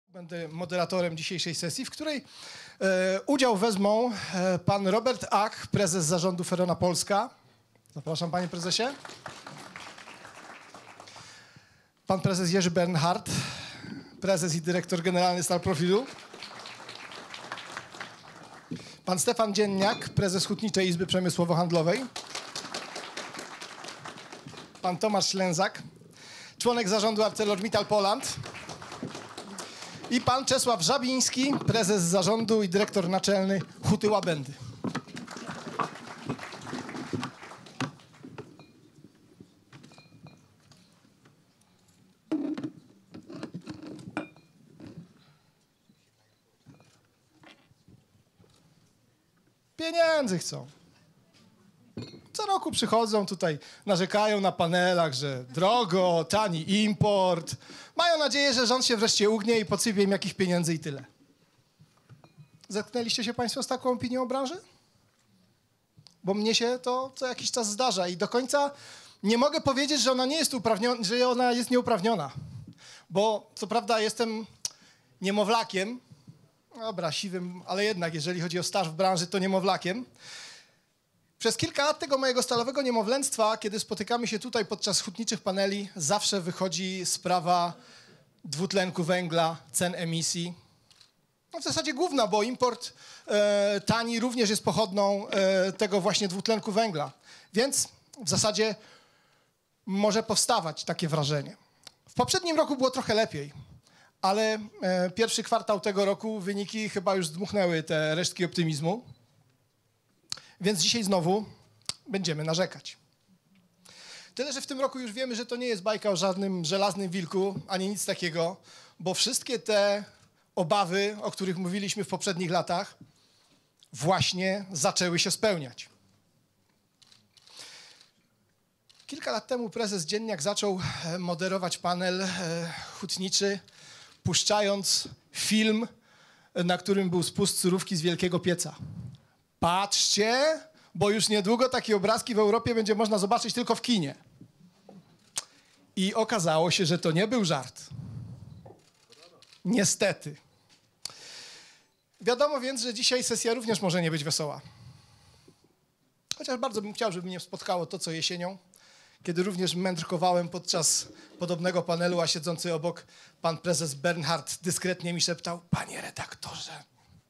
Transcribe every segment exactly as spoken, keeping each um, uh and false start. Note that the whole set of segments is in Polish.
Będę moderatorem dzisiejszej sesji, w której e, udział wezmą e, pan Robert Ach, prezes zarządu Ferrona Polska. Zapraszam, panie prezesie. Pan prezes Jerzy Bernhardt, prezes i dyrektor generalny Stal Profilu. Pan Stefan Dzienniak, prezes Hutniczej Izby Przemysłowo-Handlowej. Pan Tomasz Ślęzak, członek zarządu ArcelorMittal Poland. I pan Czesław Żabiński, prezes zarządu i dyrektor naczelny Huty Łabędy. Pieniędzy chcą. Co roku przychodzą tutaj, narzekają na panelach, że drogo, tani import. Mają nadzieję, że rząd się wreszcie ugnie i podsypie im jakich pieniędzy i tyle. Zetknęliście się państwo z taką opinią o branży? Bo mnie się to co jakiś czas zdarza i do końca nie mogę powiedzieć, że ona nie jest uprawniona, że ona jest nieuprawniona. Bo co prawda jestem niemowlakiem, dobra, siwym, ale jednak jeżeli chodzi o staż w branży, to niemowlakiem. Przez kilka lat tego mojego stalowego niemowlęctwa, kiedy spotykamy się tutaj podczas hutniczych paneli, zawsze wychodzi sprawa dwutlenku węgla, cen emisji. No w zasadzie główna, bo import e, tani również jest pochodną e, tego właśnie dwutlenku węgla. Więc w zasadzie może powstawać takie wrażenie. W poprzednim roku było trochę lepiej, ale e, pierwszy kwartał tego roku wyniki chyba już zdmuchnęły te resztki optymizmu. Więc dzisiaj znowu będziemy narzekać. Tyle, że w tym roku już wiemy, że to nie jest bajka o żadnym żelaznym wilku, ani nic takiego, bo wszystkie te obawy, o których mówiliśmy w poprzednich latach, właśnie zaczęły się spełniać. Kilka lat temu prezes Dzienniak zaczął moderować panel hutniczy, puszczając film, na którym był spust surówki z wielkiego pieca. Patrzcie, bo już niedługo takie obrazki w Europie będzie można zobaczyć tylko w kinie. I okazało się, że to nie był żart. Niestety. Wiadomo więc, że dzisiaj sesja również może nie być wesoła. Chociaż bardzo bym chciał, żeby mnie spotkało to, co jesienią, kiedy również mędrkowałem podczas podobnego panelu, a siedzący obok pan prezes Bernhardt dyskretnie mi szeptał: panie redaktorze,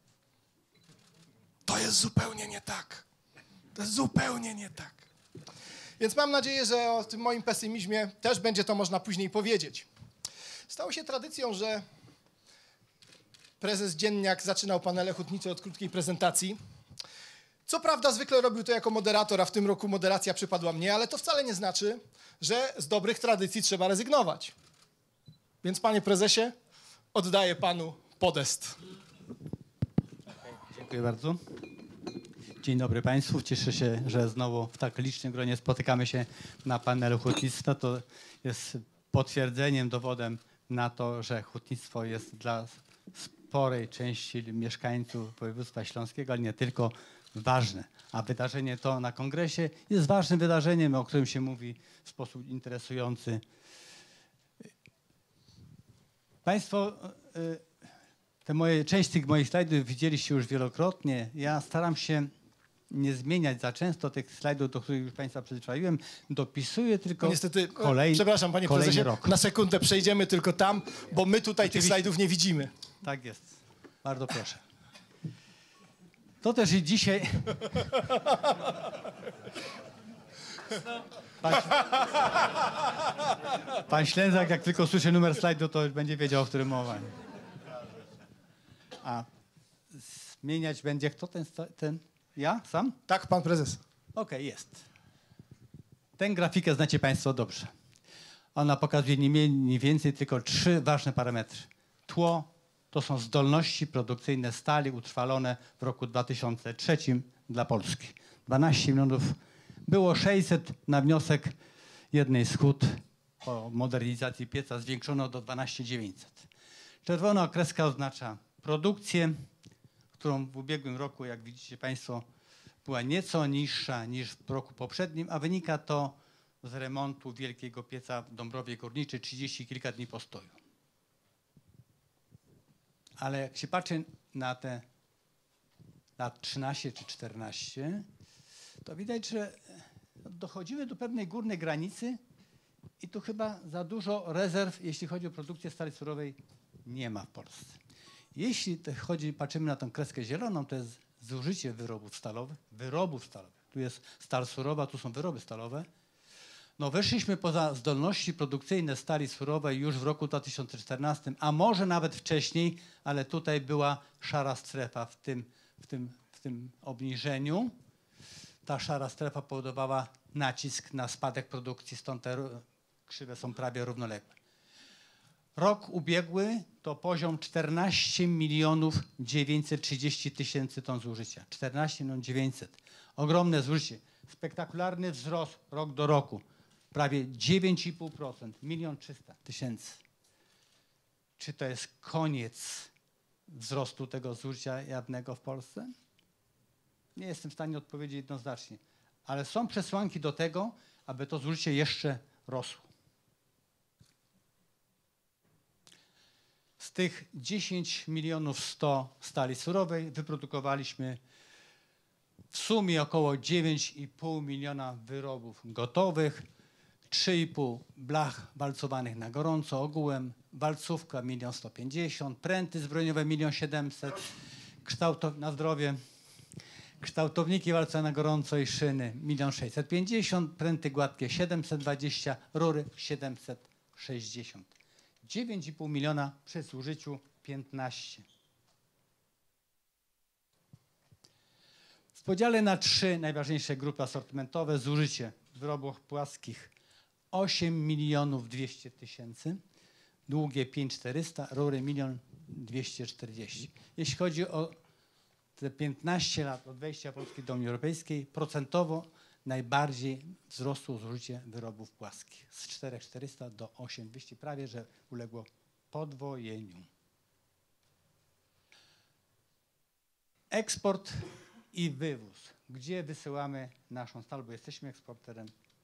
to jest zupełnie nie tak. To jest zupełnie nie tak. Więc mam nadzieję, że o tym moim pesymizmie też będzie to można później powiedzieć. Stało się tradycją, że prezes Dzienniak zaczynał panele hutnicze od krótkiej prezentacji. Co prawda zwykle robił to jako moderator, a w tym roku moderacja przypadła mnie, ale to wcale nie znaczy, że z dobrych tradycji trzeba rezygnować. Więc panie prezesie, oddaję panu podest. Dziękuję bardzo. Dzień dobry Państwu. Cieszę się, że znowu w tak licznym gronie spotykamy się na panelu hutnictwa. To jest potwierdzeniem, dowodem na to, że hutnictwo jest dla sporej części mieszkańców województwa śląskiego, ale nie tylko, ważne. A wydarzenie to na kongresie jest ważnym wydarzeniem, o którym się mówi w sposób interesujący. Państwo Te moje, część tych moich slajdów widzieliście już wielokrotnie. Ja staram się nie zmieniać za często tych slajdów, do których już Państwa przyzwyczaiłem. Dopisuję tylko no niestety, kolej, przepraszam panie kolejny prezesie, rok. Na sekundę przejdziemy tylko tam, bo my tutaj Oczywiście. tych slajdów nie widzimy. Tak jest. Bardzo proszę. To też i dzisiaj... Pan, pan Ślęzak, jak tylko słyszy numer slajdu, to już będzie wiedział, o którym mowa. A zmieniać będzie kto ten, ten? Ja? Sam? Tak, pan prezes. Okej, okay, jest. Tę grafikę znacie Państwo dobrze. Ona pokazuje nie mniej więcej tylko trzy ważne parametry. Tło to są zdolności produkcyjne stali utrwalone w roku dwa tysiące trzecim dla Polski. dwanaście milionów. Było sześćset na wniosek jednej z hut o modernizacji pieca zwiększono do dwanaście tysięcy dziewięćset. Czerwona kreska oznacza produkcję, którą w ubiegłym roku, jak widzicie Państwo, była nieco niższa niż w roku poprzednim, a wynika to z remontu wielkiego pieca w Dąbrowie Górniczej trzydzieści kilka dni postoju. Ale jak się patrzy na te lat trzynaście czy czternaście, to widać, że dochodzimy do pewnej górnej granicy i tu chyba za dużo rezerw, jeśli chodzi o produkcję stali surowej, nie ma w Polsce. Jeśli to chodzi, patrzymy na tą kreskę zieloną, to jest zużycie wyrobów stalowych, wyrobów stalowych. Tu jest stal surowa, tu są wyroby stalowe. No weszliśmy poza zdolności produkcyjne stali surowej już w roku dwa tysiące czternastym, a może nawet wcześniej, ale tutaj była szara strefa w tym, w tym, w tym obniżeniu. Ta szara strefa powodowała nacisk na spadek produkcji, stąd te krzywe są prawie równoległe. Rok ubiegły to poziom czternaście milionów dziewięćset trzydzieści tysięcy ton zużycia. czternaście milionów dziewięćset. Ogromne zużycie. Spektakularny wzrost rok do roku. Prawie dziewięć i pół procent. milion trzysta tysięcy. Czy to jest koniec wzrostu tego zużycia jawnego w Polsce? Nie jestem w stanie odpowiedzieć jednoznacznie. Ale są przesłanki do tego, aby to zużycie jeszcze rosło. Z tych dziesięć milionów sto stali surowej wyprodukowaliśmy w sumie około dziewięć i pół miliona wyrobów gotowych, trzy i pół blach walcowanych na gorąco ogółem, walcówka milion sto pięćdziesiąt, pręty zbrojeniowe milion siedemset, kształtow na zdrowie, kształtowniki walcowane na gorąco i szyny milion sześćset pięćdziesiąt, pręty gładkie siedemset dwadzieścia, rury siedemset sześćdziesiąt. dziewięć i pół miliona przy zużyciu piętnaście. W podziale na trzy najważniejsze grupy asortymentowe zużycie w wyrobach płaskich osiem milionów dwieście tysięcy, długie pięć tysięcy czterysta, rury milion dwieście czterdzieści. Jeśli chodzi o te piętnaście lat od wejścia Polski do Unii Europejskiej, procentowo najbardziej wzrosło zużycie wyrobów płaskich z cztery tysiące czterysta do osiem tysięcy dwieście, prawie że uległo podwojeniu. Eksport i wywóz. Gdzie wysyłamy naszą stal, bo jesteśmy eksporterem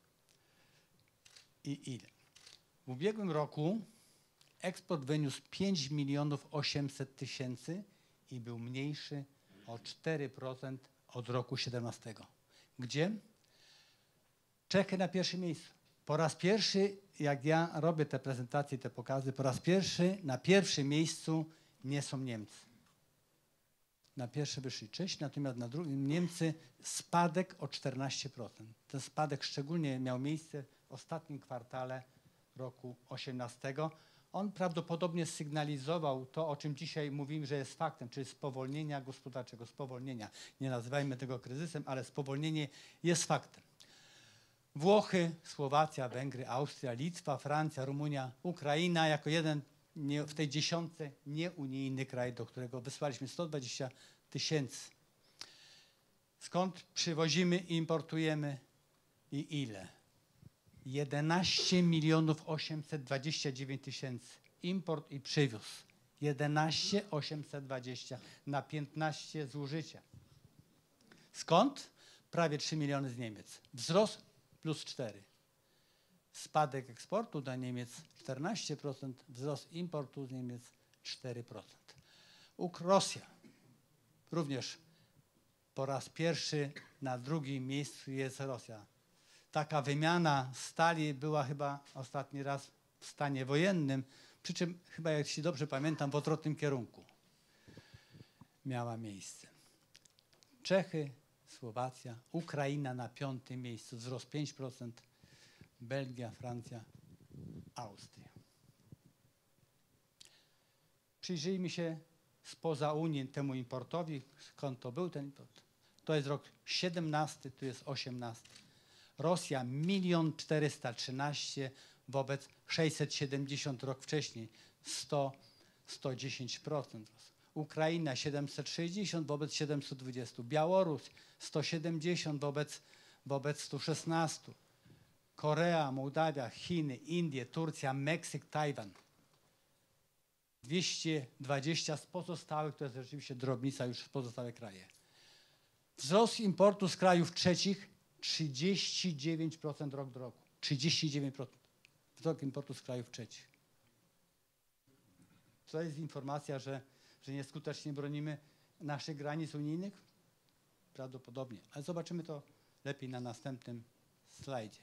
i ile? W ubiegłym roku eksport wyniósł pięć milionów osiemset tysięcy i był mniejszy o cztery procent od roku siedemnastego. Gdzie? Czechy na pierwszym miejscu. Po raz pierwszy, jak ja robię te prezentacje, te pokazy, po raz pierwszy na pierwszym miejscu nie są Niemcy. Na pierwsze wyszli Czesi, natomiast na drugim Niemcy spadek o czternaście procent. Ten spadek szczególnie miał miejsce w ostatnim kwartale roku osiemnastego. On prawdopodobnie sygnalizował to, o czym dzisiaj mówimy, że jest faktem, czyli spowolnienia gospodarczego, spowolnienia. Nie nazywajmy tego kryzysem, ale spowolnienie jest faktem. Włochy, Słowacja, Węgry, Austria, Litwa, Francja, Rumunia, Ukraina jako jeden nie, w tej dziesiątce nieunijny kraj, do którego wysłaliśmy sto dwadzieścia tysięcy. Skąd przywozimy i importujemy i ile? jedenaście milionów osiemset dwadzieścia dziewięć tysięcy. Import i przywóz. jedenaście tysięcy osiemset dwadzieścia na piętnaście zużycia. Skąd? Prawie trzy miliony z Niemiec. Wzrost plus cztery. Spadek eksportu do Niemiec czternaście procent, wzrost importu z Niemiec cztery procent. Uk Rosja również po raz pierwszy na drugim miejscu jest Rosja. Taka wymiana stali była chyba ostatni raz w stanie wojennym, przy czym chyba, jeśli dobrze pamiętam, w odwrotnym kierunku miała miejsce. Czechy, Słowacja, Ukraina na piątym miejscu, wzrost pięć procent, Belgia, Francja, Austria. Przyjrzyjmy się spoza Unii temu importowi, skąd to był ten import. To jest rok siedemnasty, tu jest osiemnasty. Rosja milion czterysta trzynaście wobec sześćset siedemdziesiąt rok wcześniej, sto do stu dziesięciu procent. Ukraina siedemset sześćdziesiąt wobec siedemset dwadzieścia. Białoruś sto siedemdziesiąt wobec, wobec stu szesnastu. Korea, Mołdawia, Chiny, Indie, Turcja, Meksyk, Tajwan. dwieście dwadzieścia z pozostałych, to jest rzeczywiście drobnica już z pozostałe kraje. Wzrost importu z krajów trzecich trzydzieści dziewięć procent rok do roku. trzydzieści dziewięć procent wzrost importu z krajów trzecich. To jest informacja, że, że nieskutecznie bronimy naszych granic unijnych? Prawdopodobnie, ale zobaczymy to lepiej na następnym slajdzie.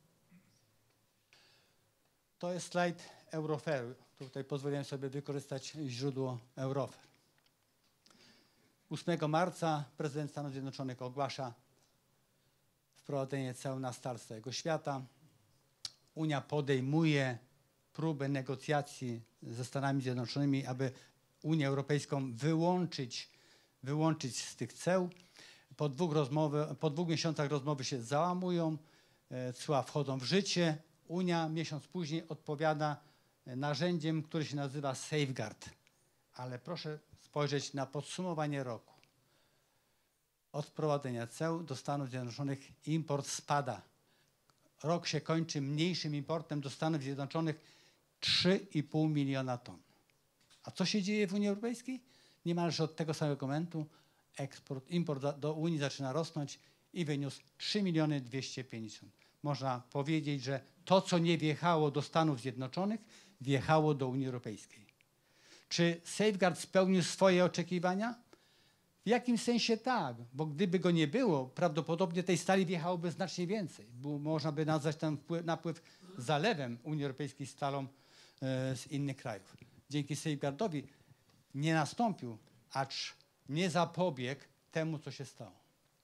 To jest slajd Euroferu. Tutaj pozwoliłem sobie wykorzystać źródło Eurofer. ósmego marca prezydent Stanów Zjednoczonych ogłasza wprowadzenie ceł na stal z całego świata. Unia podejmuje próbę negocjacji ze Stanami Zjednoczonymi, aby Unię Europejską wyłączyć, wyłączyć z tych ceł. Po dwóch, rozmowy, po dwóch miesiącach rozmowy się załamują, cła wchodzą w życie. Unia miesiąc później odpowiada narzędziem, które się nazywa Safeguard. Ale proszę spojrzeć na podsumowanie roku. Od wprowadzenia ceł do Stanów Zjednoczonych import spada. Rok się kończy mniejszym importem do Stanów Zjednoczonych trzy i pół miliona ton. A co się dzieje w Unii Europejskiej? Niemalże od tego samego momentu eksport, import do Unii zaczyna rosnąć i wyniósł trzy miliony dwieście pięćdziesiąt. Można powiedzieć, że to, co nie wjechało do Stanów Zjednoczonych, wjechało do Unii Europejskiej. Czy Safeguard spełnił swoje oczekiwania? W jakimś sensie tak, bo gdyby go nie było, prawdopodobnie tej stali wjechałoby znacznie więcej. Bo można by nazwać ten wpływ, napływ zalewem Unii Europejskiej stalą e, z innych krajów. Dzięki Safeguardowi nie nastąpił, acz nie zapobiegł temu, co się stało.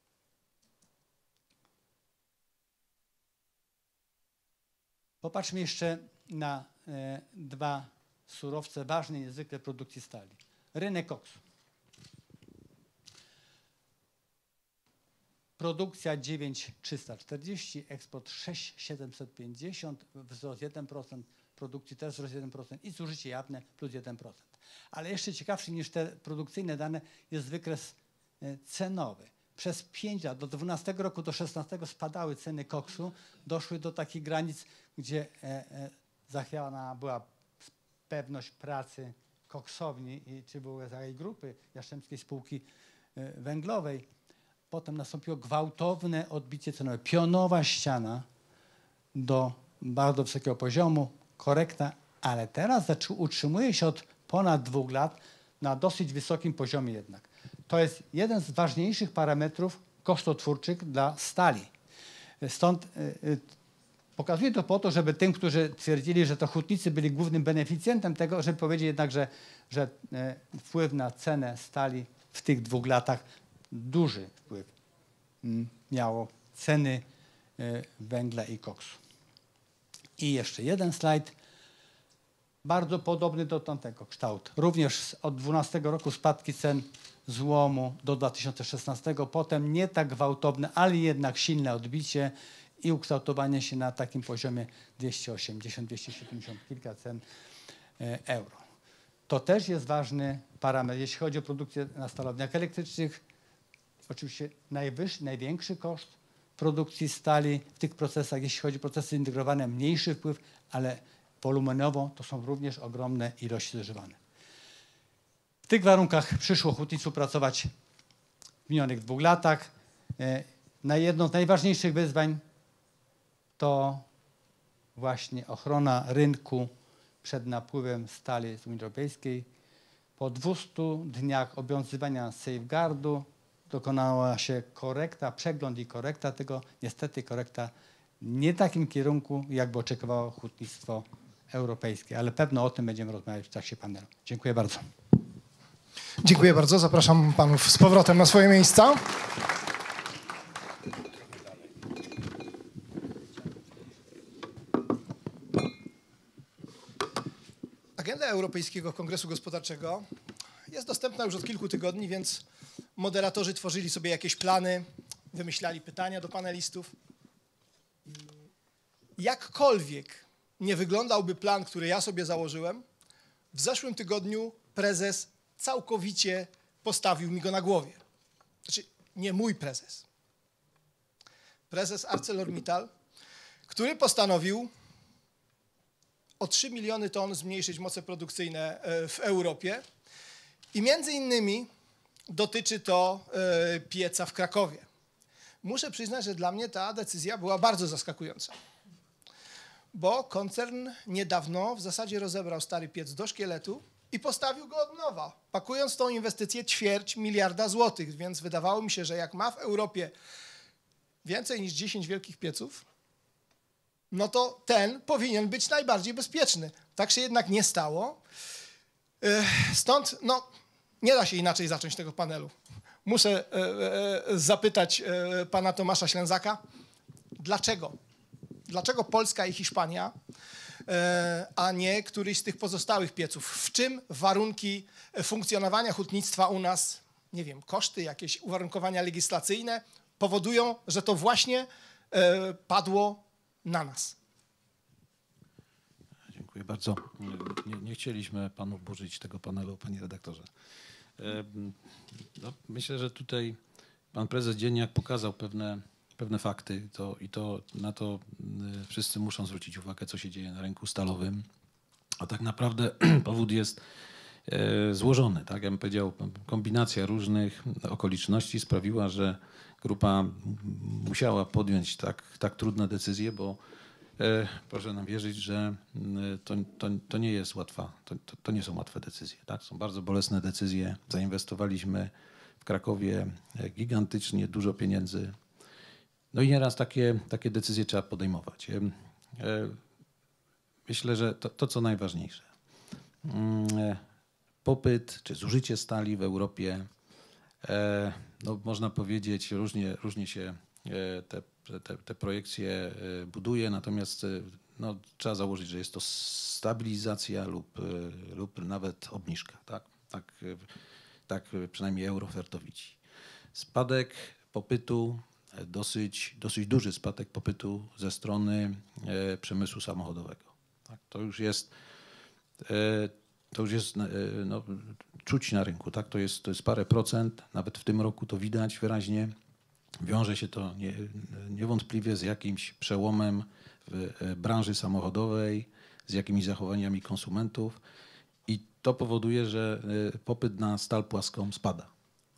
Popatrzmy jeszcze na e, dwa surowce ważne niezwykle produkcji stali. Rynek koksu. Produkcja dziewięć tysięcy trzysta czterdzieści, eksport sześć tysięcy siedemset pięćdziesiąt, wzrost jeden procent, produkcji też wzrost jeden procent i zużycie jawne plus jeden procent. Ale jeszcze ciekawszy niż te produkcyjne dane jest wykres cenowy. Przez pięć lat, do dwunastego roku do szesnastego spadały ceny koksu, doszły do takich granic, gdzie e, e, zachwiana była pewność pracy koksowni, i, czy były całej grupy Jastrzębskiej Spółki e, Węglowej. Potem nastąpiło gwałtowne odbicie cenowe. Pionowa ściana do bardzo wysokiego poziomu, korekta, ale teraz utrzymuje się od ponad dwóch lat na dosyć wysokim poziomie jednak. To jest jeden z ważniejszych parametrów kosztotwórczych dla stali. Stąd y, pokazuję to po to, żeby tym, którzy twierdzili, że to hutnicy byli głównym beneficjentem tego, żeby powiedzieć jednak, że, że y, wpływ na cenę stali w tych dwóch latach duży wpływ y, miało ceny y, węgla i koksu. I jeszcze jeden slajd. Bardzo podobny do tamtego kształtu. Również od dwunastego roku spadki cen złomu do dwa tysiące szesnastego. Potem nie tak gwałtowne, ale jednak silne odbicie i ukształtowanie się na takim poziomie dwieście osiemdziesiąt dwieście siedemdziesiąt kilka cen euro. To też jest ważny parametr. Jeśli chodzi o produkcję na stalowniach elektrycznych, oczywiście najwyższy, największy koszt produkcji stali w tych procesach, jeśli chodzi o procesy zintegrowane, mniejszy wpływ, ale wolumenowo to są również ogromne ilości zużywane. W tych warunkach przyszło hutnictwu pracować w minionych dwóch latach. Na jedno z najważniejszych wyzwań to właśnie ochrona rynku przed napływem stali z Unii Europejskiej. Po dwustu dniach obowiązywania safeguardu dokonała się korekta, przegląd i korekta tego. Niestety korekta nie w takim kierunku, jakby oczekiwało hutnictwo europejskie, ale pewno o tym będziemy rozmawiać w trakcie panelu. Dziękuję bardzo. Dziękuję bardzo. Zapraszam panów z powrotem na swoje miejsca. Agenda Europejskiego Kongresu Gospodarczego jest dostępna już od kilku tygodni, więc moderatorzy tworzyli sobie jakieś plany, wymyślali pytania do panelistów. Jakkolwiek nie wyglądałby plan, który ja sobie założyłem, w zeszłym tygodniu prezes całkowicie postawił mi go na głowie. Znaczy, nie mój prezes. Prezes ArcelorMittal, który postanowił o trzy miliony ton zmniejszyć moce produkcyjne w Europie i między innymi dotyczy to pieca w Krakowie. Muszę przyznać, że dla mnie ta decyzja była bardzo zaskakująca, bo koncern niedawno w zasadzie rozebrał stary piec do szkieletu i postawił go od nowa, pakując tą inwestycję ćwierć miliarda złotych, więc wydawało mi się, że jak ma w Europie więcej niż dziesięć wielkich pieców, no to ten powinien być najbardziej bezpieczny. Tak się jednak nie stało. Stąd no, nie da się inaczej zacząć tego panelu. Muszę e, e, zapytać e, pana Tomasza Ślęzaka, dlaczego? Dlaczego Polska i Hiszpania, e, a nie któryś z tych pozostałych pieców? W czym warunki funkcjonowania hutnictwa u nas, nie wiem, koszty, jakieś uwarunkowania legislacyjne powodują, że to właśnie e, padło na nas? Dziękuję bardzo. Nie, nie chcieliśmy panu burzyć tego panelu, panie redaktorze. No, myślę, że tutaj pan prezes Dzienniak pokazał pewne, pewne fakty to, i to na to wszyscy muszą zwrócić uwagę, co się dzieje na rynku stalowym. A tak naprawdę powód jest złożony. Tak? Ja bym powiedział, kombinacja różnych okoliczności sprawiła, że grupa musiała podjąć tak, tak trudne decyzje, bo proszę nam wierzyć, że to, to, to nie jest łatwa, to, to, to nie są łatwe decyzje. Tak? Są bardzo bolesne decyzje. Zainwestowaliśmy w Krakowie gigantycznie dużo pieniędzy. No i nieraz takie, takie decyzje trzeba podejmować. Myślę, że to, to co najważniejsze. Popyt czy zużycie stali w Europie, no można powiedzieć, różnie, różnie się te Te, te projekcje buduje, natomiast no, trzeba założyć, że jest to stabilizacja lub, lub nawet obniżka. Tak, tak, tak przynajmniej eurofertowici. Spadek popytu, dosyć, dosyć duży spadek popytu ze strony przemysłu samochodowego. Tak, to już jest, to już jest no, czuć na rynku. Tak, to jest, to jest parę procent, nawet w tym roku to widać wyraźnie. Wiąże się to nie, niewątpliwie z jakimś przełomem w branży samochodowej, z jakimiś zachowaniami konsumentów i to powoduje, że popyt na stal płaską spada.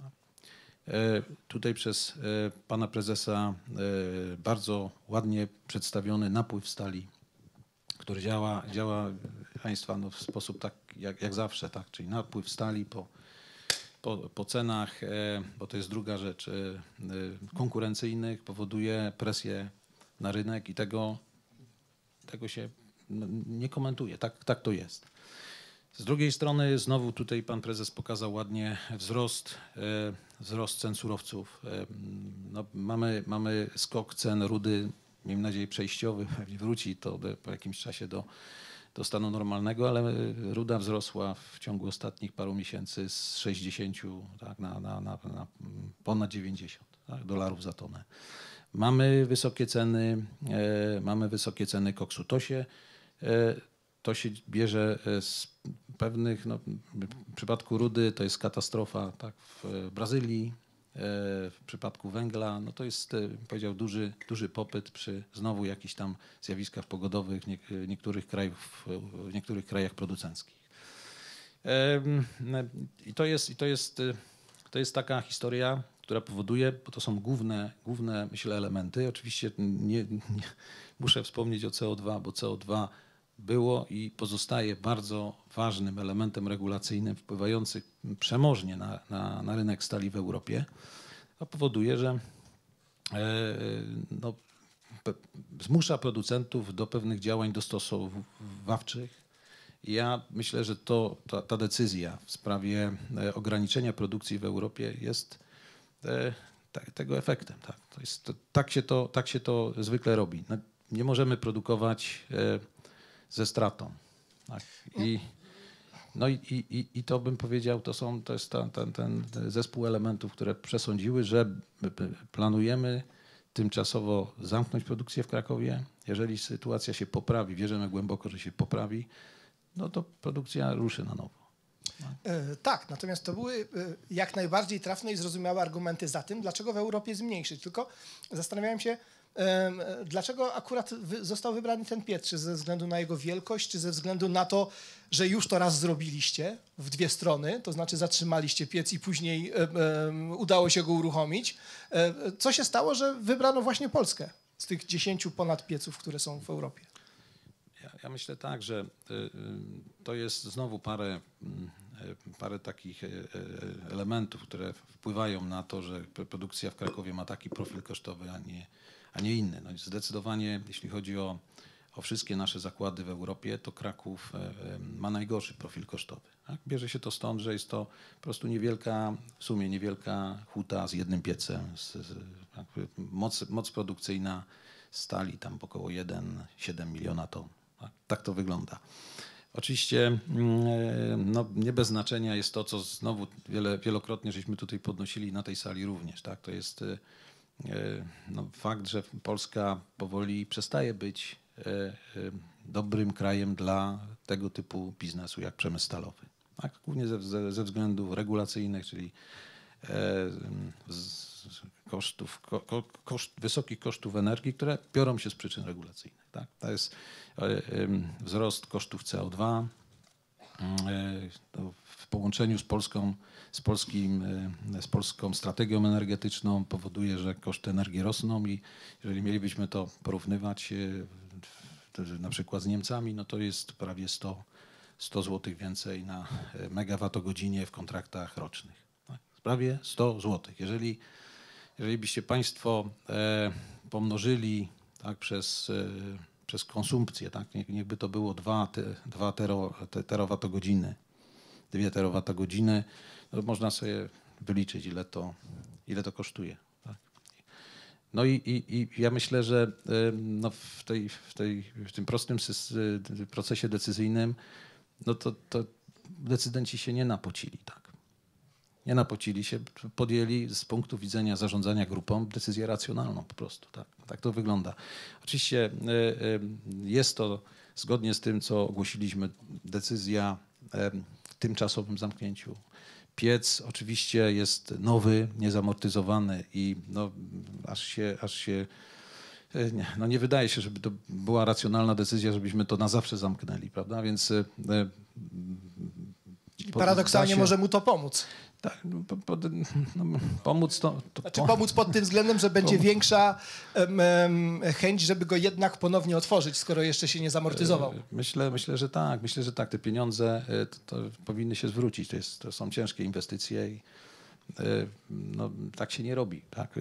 Tutaj przez pana prezesa bardzo ładnie przedstawiony napływ stali, który działa, działa państwa no, w sposób tak jak, jak zawsze, tak? Czyli napływ stali po Po, po cenach, bo to jest druga rzecz, konkurencyjnych, powoduje presję na rynek i tego, tego się nie komentuje. Tak, tak to jest. Z drugiej strony znowu tutaj pan prezes pokazał ładnie wzrost, wzrost cen surowców. No, mamy, mamy skok cen rudy, miejmy nadzieję przejściowy, pewnie wróci to do, po jakimś czasie do do stanu normalnego, ale ruda wzrosła w ciągu ostatnich paru miesięcy z sześćdziesięciu tak, na, na, na, na ponad dziewięćdziesiąt tak, dolarów za tonę. Mamy wysokie ceny, e, mamy wysokie ceny koksu. To się, e, to się bierze z pewnych, no, w przypadku rudy to jest katastrofa tak, w Brazylii. W przypadku węgla, no to jest, powiedział, duży, duży popyt przy znowu jakichś tam zjawiskach pogodowych w niektórych krajów, w niektórych krajach producenckich. I to jest, i to jest, to jest taka historia, która powoduje, bo to są główne, główne myślę, elementy. Oczywiście nie, nie muszę wspomnieć o C O dwa, bo C O dwa było i pozostaje bardzo ważnym elementem regulacyjnym wpływającym przemożnie na, na, na rynek stali w Europie. To powoduje, że e, no, pe, zmusza producentów do pewnych działań dostosowawczych. I ja myślę, że to, ta, ta decyzja w sprawie ograniczenia produkcji w Europie jest e, ta, tego efektem. Tak, to jest, to, tak, się to, tak się to zwykle robi. No, nie możemy produkować e, ze stratą. Tak. I, no i, i, i to bym powiedział, to, są, to jest ta, ten, ten zespół elementów, które przesądziły, że planujemy tymczasowo zamknąć produkcję w Krakowie. Jeżeli sytuacja się poprawi, wierzymy głęboko, że się poprawi, no to produkcja ruszy na nowo. No. E, tak, natomiast to były e, jak najbardziej trafne i zrozumiałe argumenty za tym, dlaczego w Europie zmniejszyć. Tylko zastanawiałem się, e, dlaczego akurat wy, został wybrany ten piec, czy ze względu na jego wielkość, czy ze względu na to, że już to raz zrobiliście w dwie strony, to znaczy zatrzymaliście piec i później e, e, udało się go uruchomić. E, co się stało, że wybrano właśnie Polskę z tych dziesięciu ponad pieców, które są w Europie? Ja, Ja myślę tak, że to jest znowu parę, parę takich elementów, które wpływają na to, że produkcja w Krakowie ma taki profil kosztowy, a nie, a nie inny. No zdecydowanie, jeśli chodzi o, o wszystkie nasze zakłady w Europie, to Kraków ma najgorszy profil kosztowy. Tak? Bierze się to stąd, że jest to po prostu niewielka, w sumie niewielka huta z jednym piecem, z, z, moc, moc produkcyjna stali tam około jeden przecinek siedem miliona ton. Tak, tak to wygląda. Oczywiście no, nie bez znaczenia jest to, co znowu wiele, wielokrotnie żeśmy tutaj podnosili na tej sali również. Tak? To jest no, fakt, że Polska powoli przestaje być dobrym krajem dla tego typu biznesu jak przemysł stalowy. Tak? Głównie ze, ze względów regulacyjnych, czyli z, kosztów, ko, koszt, wysokich kosztów energii, które biorą się z przyczyn regulacyjnych. Tak? To jest wzrost kosztów C O dwa w połączeniu z Polską, z, polskim, z polską strategią energetyczną powoduje, że koszty energii rosną i jeżeli mielibyśmy to porównywać na przykład z Niemcami, no to jest prawie sto złotych więcej na megawattogodzinie w kontraktach rocznych. Tak? Prawie sto złotych. Jeżeli Jeżeli byście Państwo e, pomnożyli tak, przez, e, przez konsumpcję, tak, niech, niechby to było dwa terawatogodziny, dwie terawatogodziny, no można sobie wyliczyć, ile to, ile to kosztuje. Tak. No i, i, i ja myślę, że e, no w, tej, w, tej, w tym prostym procesie decyzyjnym, no to, to decydenci się nie napocili. Tak. Nie napocili się, podjęli z punktu widzenia zarządzania grupą decyzję racjonalną po prostu. Tak, tak to wygląda. Oczywiście jest to zgodnie z tym, co ogłosiliśmy, decyzja w tymczasowym zamknięciu. Piec oczywiście jest nowy, niezamortyzowany i no, aż się, aż się no nie wydaje się, żeby to była racjonalna decyzja, żebyśmy to na zawsze zamknęli, prawda? Więc I paradoksalnie się, może mu to pomóc. Tak, po, po, no, pomóc to... to znaczy pomóc pod tym względem, że będzie pomóc. większa um, um, chęć, żeby go jednak ponownie otworzyć, skoro jeszcze się nie zamortyzował. Myślę, myślę, że tak. Myślę, że tak. Te pieniądze to, to powinny się zwrócić. To, jest, to są ciężkie inwestycje i no, tak się nie robi. Tak?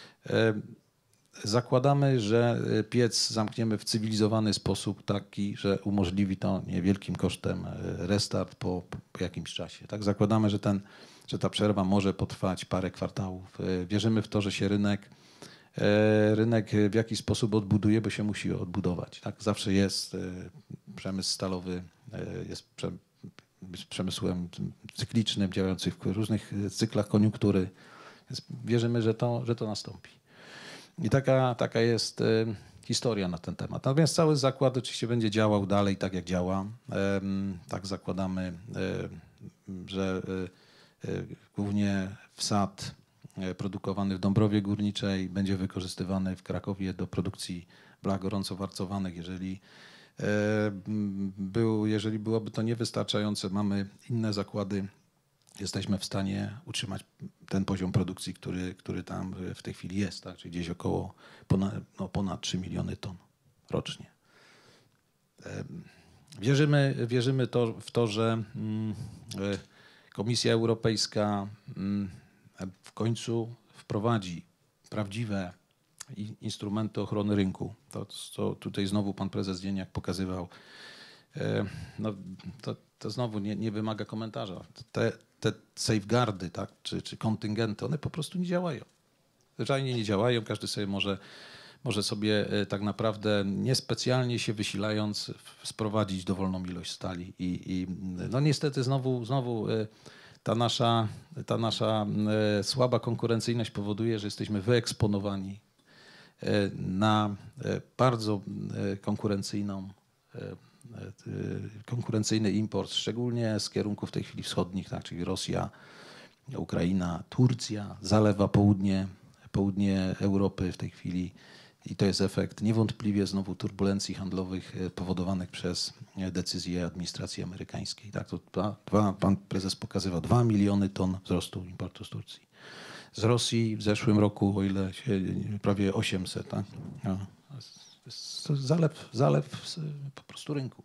Zakładamy, że piec zamkniemy w cywilizowany sposób taki, że umożliwi to niewielkim kosztem restart po, po jakimś czasie. Tak? Zakładamy, że, ten, że ta przerwa może potrwać parę kwartałów. Wierzymy w to, że się rynek, rynek w jakiś sposób odbuduje, bo się musi odbudować. Tak? Zawsze jest przemysł stalowy, jest przemysłem cyklicznym, działającym w różnych cyklach koniunktury. Więc wierzymy, że to, że to nastąpi. I taka, taka jest y, historia na ten temat. Natomiast cały zakład oczywiście będzie działał dalej tak, jak działa. Ym, tak zakładamy, y, że y, y, głównie wsad y, produkowany w Dąbrowie Górniczej będzie wykorzystywany w Krakowie do produkcji blach gorąco warcowanych. Jeżeli, y, był, jeżeli byłoby to niewystarczające, mamy inne zakłady, jesteśmy w stanie utrzymać ten poziom produkcji, który, który tam w tej chwili jest, tak? Czyli gdzieś około ponad, no ponad trzy miliony ton rocznie. Wierzymy, wierzymy to, w to, że Komisja Europejska w końcu wprowadzi prawdziwe instrumenty ochrony rynku. To, co tutaj znowu pan prezes Dzieniak pokazywał, no, to, to znowu nie, nie wymaga komentarza. Te, te safeguardy, tak, czy, czy kontyngenty, one po prostu nie działają. Zwyczajnie nie działają. Każdy sobie może, może sobie tak naprawdę niespecjalnie się wysilając sprowadzić dowolną ilość stali. I, i no niestety znowu, znowu ta nasza, ta nasza słaba konkurencyjność powoduje, że jesteśmy wyeksponowani na bardzo konkurencyjną konkurencyjny import, szczególnie z kierunków w tej chwili wschodnich, tak, czyli Rosja, Ukraina, Turcja, zalewa południe, południe Europy w tej chwili i to jest efekt niewątpliwie znowu turbulencji handlowych powodowanych przez decyzje administracji amerykańskiej. Tak, to dwa, dwa, pan prezes pokazywał dwa miliony ton wzrostu importu z Turcji. Z Rosji w zeszłym roku, o ile się prawie osiemset, tak? No. To jest zalew, zalew z, po prostu rynku.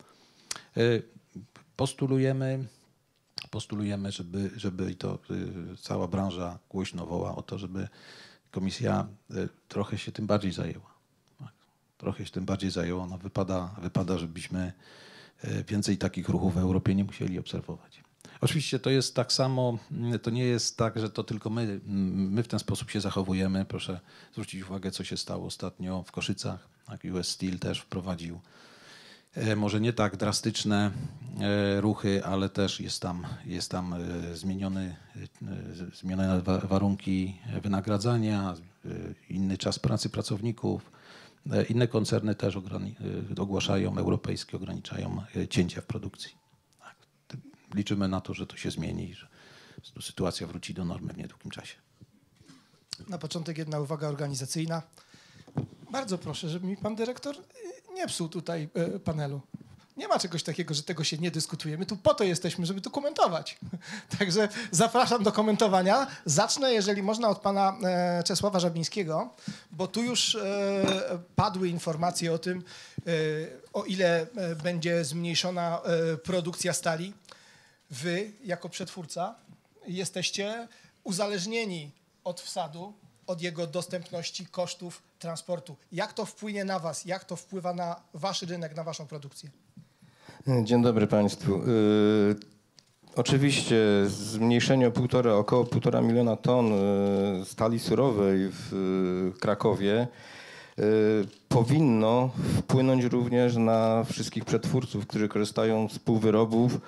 Postulujemy, postulujemy żeby, żeby i to cała branża głośno woła o to, żeby komisja trochę się tym bardziej zajęła. Trochę się tym bardziej zajęła. No wypada, wypada, żebyśmy więcej takich ruchów w Europie nie musieli obserwować. Oczywiście to jest tak samo, to nie jest tak, że to tylko my, my w ten sposób się zachowujemy. Proszę zwrócić uwagę, co się stało ostatnio w Koszycach. U S Steel też wprowadził może nie tak drastyczne ruchy, ale też jest tam, jest tam zmieniony, zmienione warunki wynagradzania, inny czas pracy pracowników. Inne koncerny też ogłaszają, europejskie ograniczają cięcia w produkcji. Tak. Liczymy na to, że to się zmieni i że sytuacja wróci do normy w niedługim czasie. Na początek jedna uwaga organizacyjna. Bardzo proszę, żeby mi pan dyrektor nie psuł tutaj panelu. Nie ma czegoś takiego, że tego się nie dyskutuje. My tu po to jesteśmy, żeby tu komentować. Także zapraszam do komentowania. Zacznę, jeżeli można, od pana e, Czesława Żabińskiego, bo tu już e, padły informacje o tym, e, o ile e, będzie zmniejszona e, produkcja stali. Wy, jako przetwórca, jesteście uzależnieni od wsadu, od jego dostępności, kosztów transportu. Jak to wpłynie na was? Jak to wpływa na wasz rynek, na waszą produkcję? Dzień dobry Państwu. Yy, oczywiście zmniejszenie o półtora, około półtora miliona ton yy, stali surowej w yy, Krakowie yy, powinno wpłynąć również na wszystkich przetwórców, którzy korzystają z półwyrobów yy,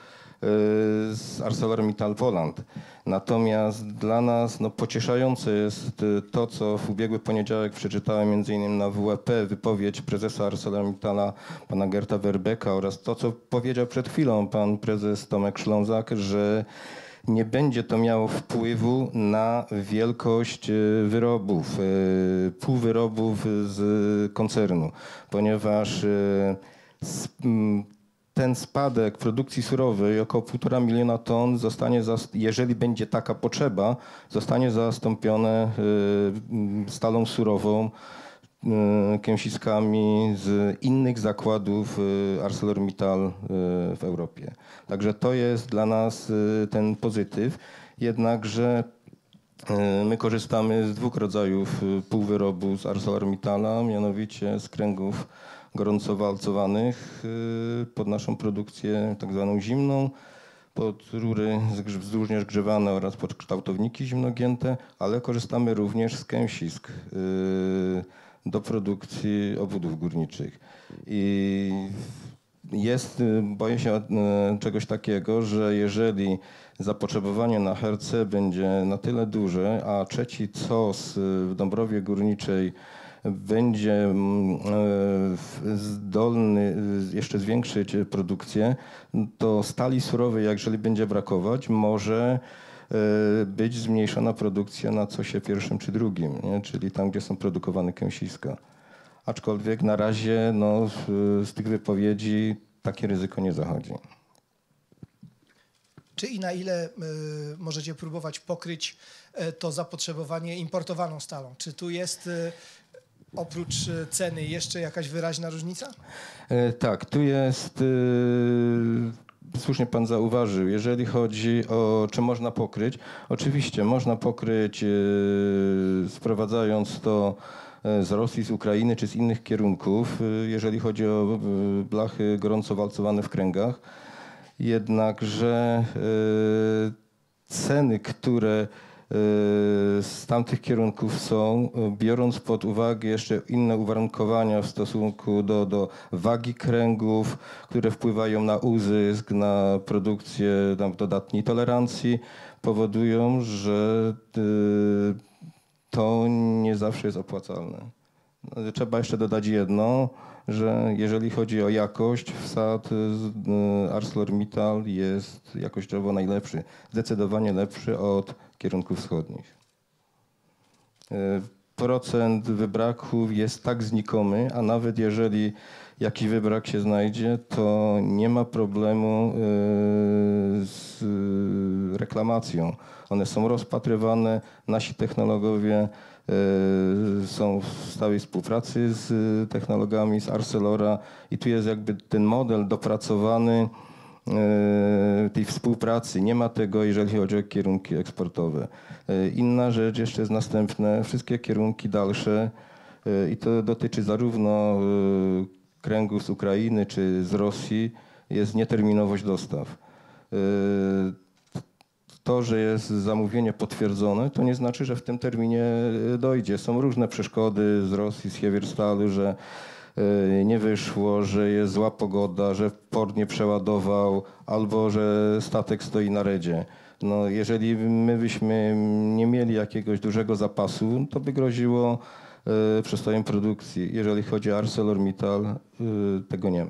z ArcelorMittal Poland. Natomiast dla nas no, pocieszające jest to, co w ubiegły poniedziałek przeczytałem między innymi na W E P, wypowiedź prezesa ArcelorMittala, pana Gerta Werbeka, oraz to, co powiedział przed chwilą pan prezes Tomek Ślązak, że nie będzie to miało wpływu na wielkość wyrobów, półwyrobów z koncernu, ponieważ ten spadek produkcji surowej, około półtora miliona ton, zostanie, jeżeli będzie taka potrzeba, zostanie zastąpione stalą surową, kęsiskami z innych zakładów ArcelorMittal w Europie. Także to jest dla nas ten pozytyw, jednakże my korzystamy z dwóch rodzajów półwyrobu z ArcelorMittala, mianowicie z kręgów gorąco walcowanych pod naszą produkcję tak zwaną zimną, pod rury wzdłużnie zgrzewane oraz pod kształtowniki zimnogięte, ale korzystamy również z kęsisk do produkcji obwodów górniczych. I jest, boję się czegoś takiego, że jeżeli zapotrzebowanie na H R C będzie na tyle duże, a trzeci C O S w Dąbrowie Górniczej będzie zdolny jeszcze zwiększyć produkcję, to stali surowej, jeżeli będzie brakować, może być zmniejszona produkcja na cosie pierwszym czy drugim, nie? Czyli tam, gdzie są produkowane kęsiska. Aczkolwiek na razie no, z tych wypowiedzi takie ryzyko nie zachodzi. Czy i na ile y, możecie próbować pokryć y, to zapotrzebowanie importowaną stalą? Czy tu jest y, oprócz y, ceny jeszcze jakaś wyraźna różnica? E, tak, tu jest... Y Słusznie pan zauważył, jeżeli chodzi o czy można pokryć, oczywiście można pokryć yy, sprowadzając to z Rosji, z Ukrainy czy z innych kierunków, yy, jeżeli chodzi o yy, blachy gorąco walcowane w kręgach. Jednakże yy, ceny, które z tamtych kierunków są, biorąc pod uwagę jeszcze inne uwarunkowania w stosunku do, do wagi kręgów, które wpływają na uzysk, na produkcję na dodatniej tolerancji, powodują, że to nie zawsze jest opłacalne. Trzeba jeszcze dodać jedno, że jeżeli chodzi o jakość, wsad ArcelorMittal jest jakościowo najlepszy, zdecydowanie lepszy od kierunków wschodnich. Procent wybraków jest tak znikomy, a nawet jeżeli jakiś wybrak się znajdzie, to nie ma problemu z reklamacją. One są rozpatrywane, nasi technologowie są w stałej współpracy z technologami z Arcelora i tu jest jakby ten model dopracowany tej współpracy. Nie ma tego, jeżeli chodzi o kierunki eksportowe. Inna rzecz jeszcze jest następne. Wszystkie kierunki dalsze i to dotyczy zarówno kręgów z Ukrainy czy z Rosji, jest nieterminowość dostaw. To, że jest zamówienie potwierdzone, to nie znaczy, że w tym terminie dojdzie. Są różne przeszkody z Rosji, z Siewierstalu, że nie wyszło, że jest zła pogoda, że port nie przeładował albo że statek stoi na redzie. No, jeżeli my byśmy nie mieli jakiegoś dużego zapasu, to by groziło przestojem produkcji. Jeżeli chodzi o ArcelorMittal, tego nie ma.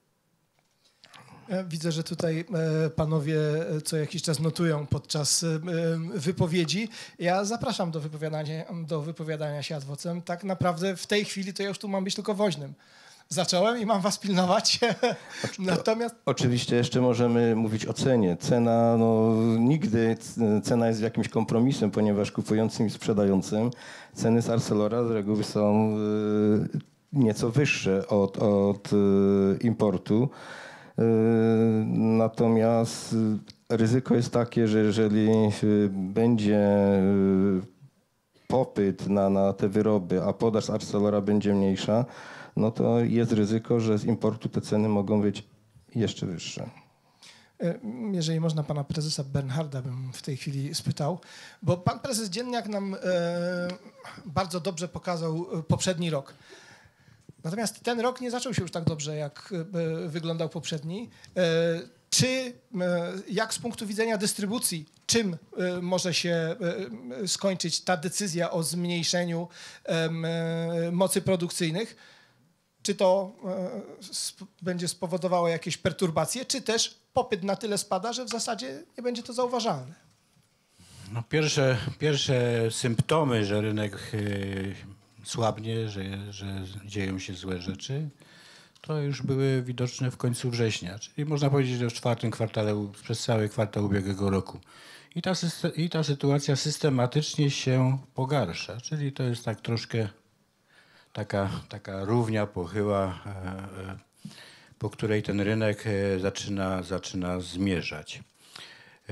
Widzę, że tutaj panowie co jakiś czas notują podczas wypowiedzi. Ja zapraszam do wypowiadania, do wypowiadania się ad vocem. Tak naprawdę w tej chwili to ja już tu mam być tylko woźnym. Zacząłem i mam was pilnować. Natomiast... Oczywiście jeszcze możemy mówić o cenie. Cena, no nigdy cena jest jakimś kompromisem, ponieważ kupującym i sprzedającym ceny z Arcelora z reguły są nieco wyższe od, od importu. Natomiast ryzyko jest takie, że jeżeli będzie popyt na, na te wyroby, a podaż z Arcelora będzie mniejsza, no to jest ryzyko, że z importu te ceny mogą być jeszcze wyższe. Jeżeli można pana prezesa Bernharda bym w tej chwili spytał, bo pan prezes Dzienniak nam e, bardzo dobrze pokazał poprzedni rok. Natomiast ten rok nie zaczął się już tak dobrze, jak e, wyglądał poprzedni. E, czy, e, jak z punktu widzenia dystrybucji, czym e, może się e, skończyć ta decyzja o zmniejszeniu e, mocy produkcyjnych? Czy to e, sp- będzie spowodowało jakieś perturbacje, czy też popyt na tyle spada, że w zasadzie nie będzie to zauważalne? No pierwsze, pierwsze symptomy, że rynek y, słabnie, że, że dzieją się złe rzeczy, to już były widoczne w końcu września, czyli można powiedzieć, że w czwartym kwartale, przez cały kwartał ubiegłego roku. I ta, syste- i ta sytuacja systematycznie się pogarsza, czyli to jest tak troszkę taka, taka równia pochyła, e, e, po której ten rynek e, zaczyna, zaczyna zmierzać. E,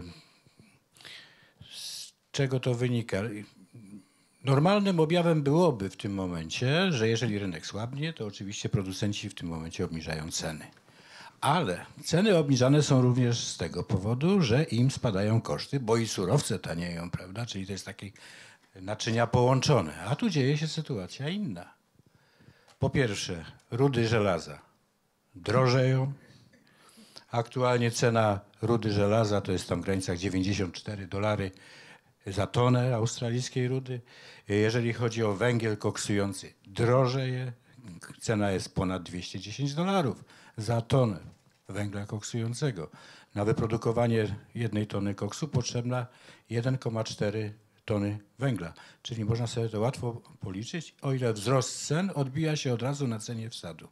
z czego to wynika? Normalnym objawem byłoby w tym momencie, że jeżeli rynek słabnie, to oczywiście producenci w tym momencie obniżają ceny. Ale ceny obniżane są również z tego powodu, że im spadają koszty, bo i surowce tanieją, prawda? Czyli to jest takie naczynia połączone. A tu dzieje się sytuacja inna. Po pierwsze, rudy żelaza drożeją. Aktualnie cena rudy żelaza to jest tam w granicach dziewięćdziesiąt cztery dolary za tonę australijskiej rudy. Jeżeli chodzi o węgiel koksujący, drożeje. Cena jest ponad dwieście dziesięć dolarów za tonę węgla koksującego. Na wyprodukowanie jednej tony koksu potrzebna jeden przecinek cztery tony węgla. Czyli można sobie to łatwo policzyć, o ile wzrost cen odbija się od razu na cenie wsadu.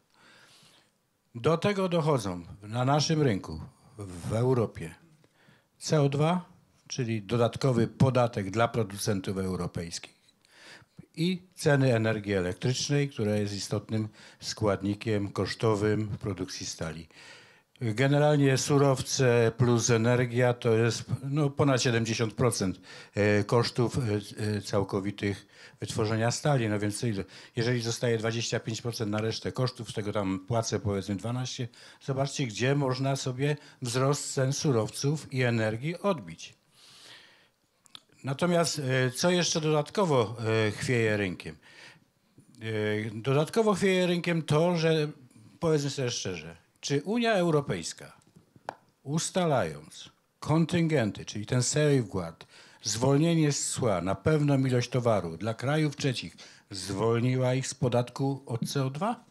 Do tego dochodzą na naszym rynku, w Europie, C O dwa, czyli dodatkowy podatek dla producentów europejskich i ceny energii elektrycznej, która jest istotnym składnikiem kosztowym w produkcji stali. Generalnie surowce plus energia to jest no, ponad siedemdziesiąt procent kosztów całkowitych wytworzenia stali. No więc jeżeli zostaje dwadzieścia pięć procent na resztę kosztów, z tego tam płacę powiedzmy dwanaście procent, zobaczcie, gdzie można sobie wzrost cen surowców i energii odbić. Natomiast co jeszcze dodatkowo chwieje rynkiem? Dodatkowo chwieje rynkiem to, że powiedzmy sobie szczerze, czy Unia Europejska, ustalając kontyngenty, czyli ten safeguard, zwolnienie z cła na pewną ilość towaru dla krajów trzecich, zwolniła ich z podatku od C O dwa?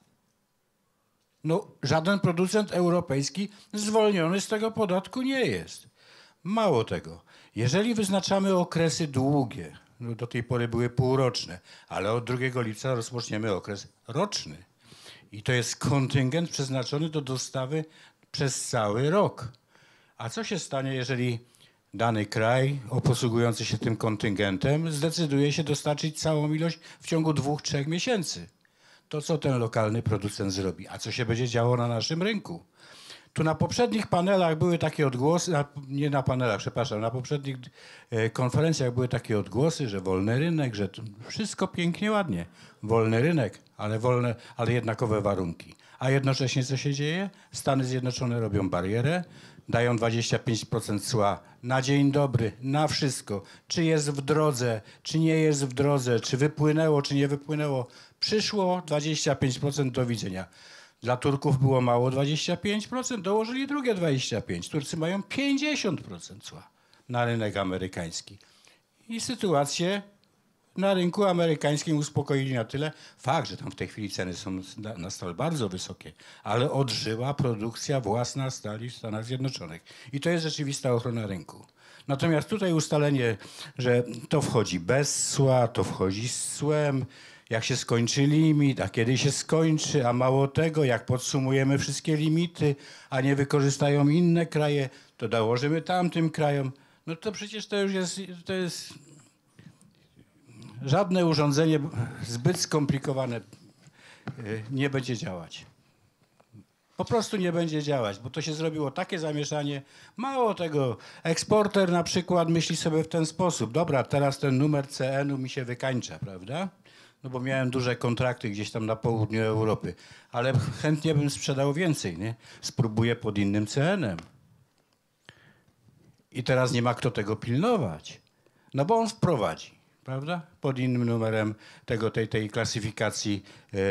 No, żaden producent europejski zwolniony z tego podatku nie jest. Mało tego, jeżeli wyznaczamy okresy długie, no do tej pory były półroczne, ale od drugiego lipca rozpoczniemy okres roczny. I to jest kontyngent przeznaczony do dostawy przez cały rok. A co się stanie, jeżeli dany kraj posługujący się tym kontyngentem zdecyduje się dostarczyć całą ilość w ciągu dwóch, trzech miesięcy. To, co ten lokalny producent zrobi, a co się będzie działo na naszym rynku. Tu na poprzednich panelach były takie odgłosy, nie na panelach, przepraszam, na poprzednich konferencjach były takie odgłosy, że wolny rynek, że wszystko pięknie, ładnie. Wolny rynek, ale, wolne, ale jednakowe warunki. A jednocześnie co się dzieje? Stany Zjednoczone robią barierę, dają dwadzieścia pięć procent cła na dzień dobry, na wszystko. Czy jest w drodze, czy nie jest w drodze, czy wypłynęło, czy nie wypłynęło. Przyszło dwadzieścia pięć procent, do widzenia. Dla Turków było mało dwadzieścia pięć procent, dołożyli drugie dwadzieścia pięć procent. Turcy mają pięćdziesiąt procent cła na rynek amerykański. I sytuację na rynku amerykańskim uspokoili na tyle. Fakt, że tam w tej chwili ceny są na stal bardzo wysokie, ale odżyła produkcja własna stali w Stanach Zjednoczonych. I to jest rzeczywista ochrona rynku. Natomiast tutaj ustalenie, że to wchodzi bez cła, to wchodzi z cłem, jak się skończy limit, a kiedy się skończy, a mało tego, jak podsumujemy wszystkie limity, a nie wykorzystają inne kraje, to dołożymy tamtym krajom. No to przecież to już jest, to jest żadne urządzenie zbyt skomplikowane nie będzie działać. Po prostu nie będzie działać, bo to się zrobiło takie zamieszanie. Mało tego, eksporter na przykład myśli sobie w ten sposób. Dobra, teraz ten numer C N u mi się wykańcza, prawda? No bo miałem duże kontrakty gdzieś tam na południu Europy, ale chętnie bym sprzedał więcej, nie? Spróbuję pod innym C N em. I teraz nie ma kto tego pilnować. No bo on wprowadzi, prawda? Pod innym numerem tego, tej, tej klasyfikacji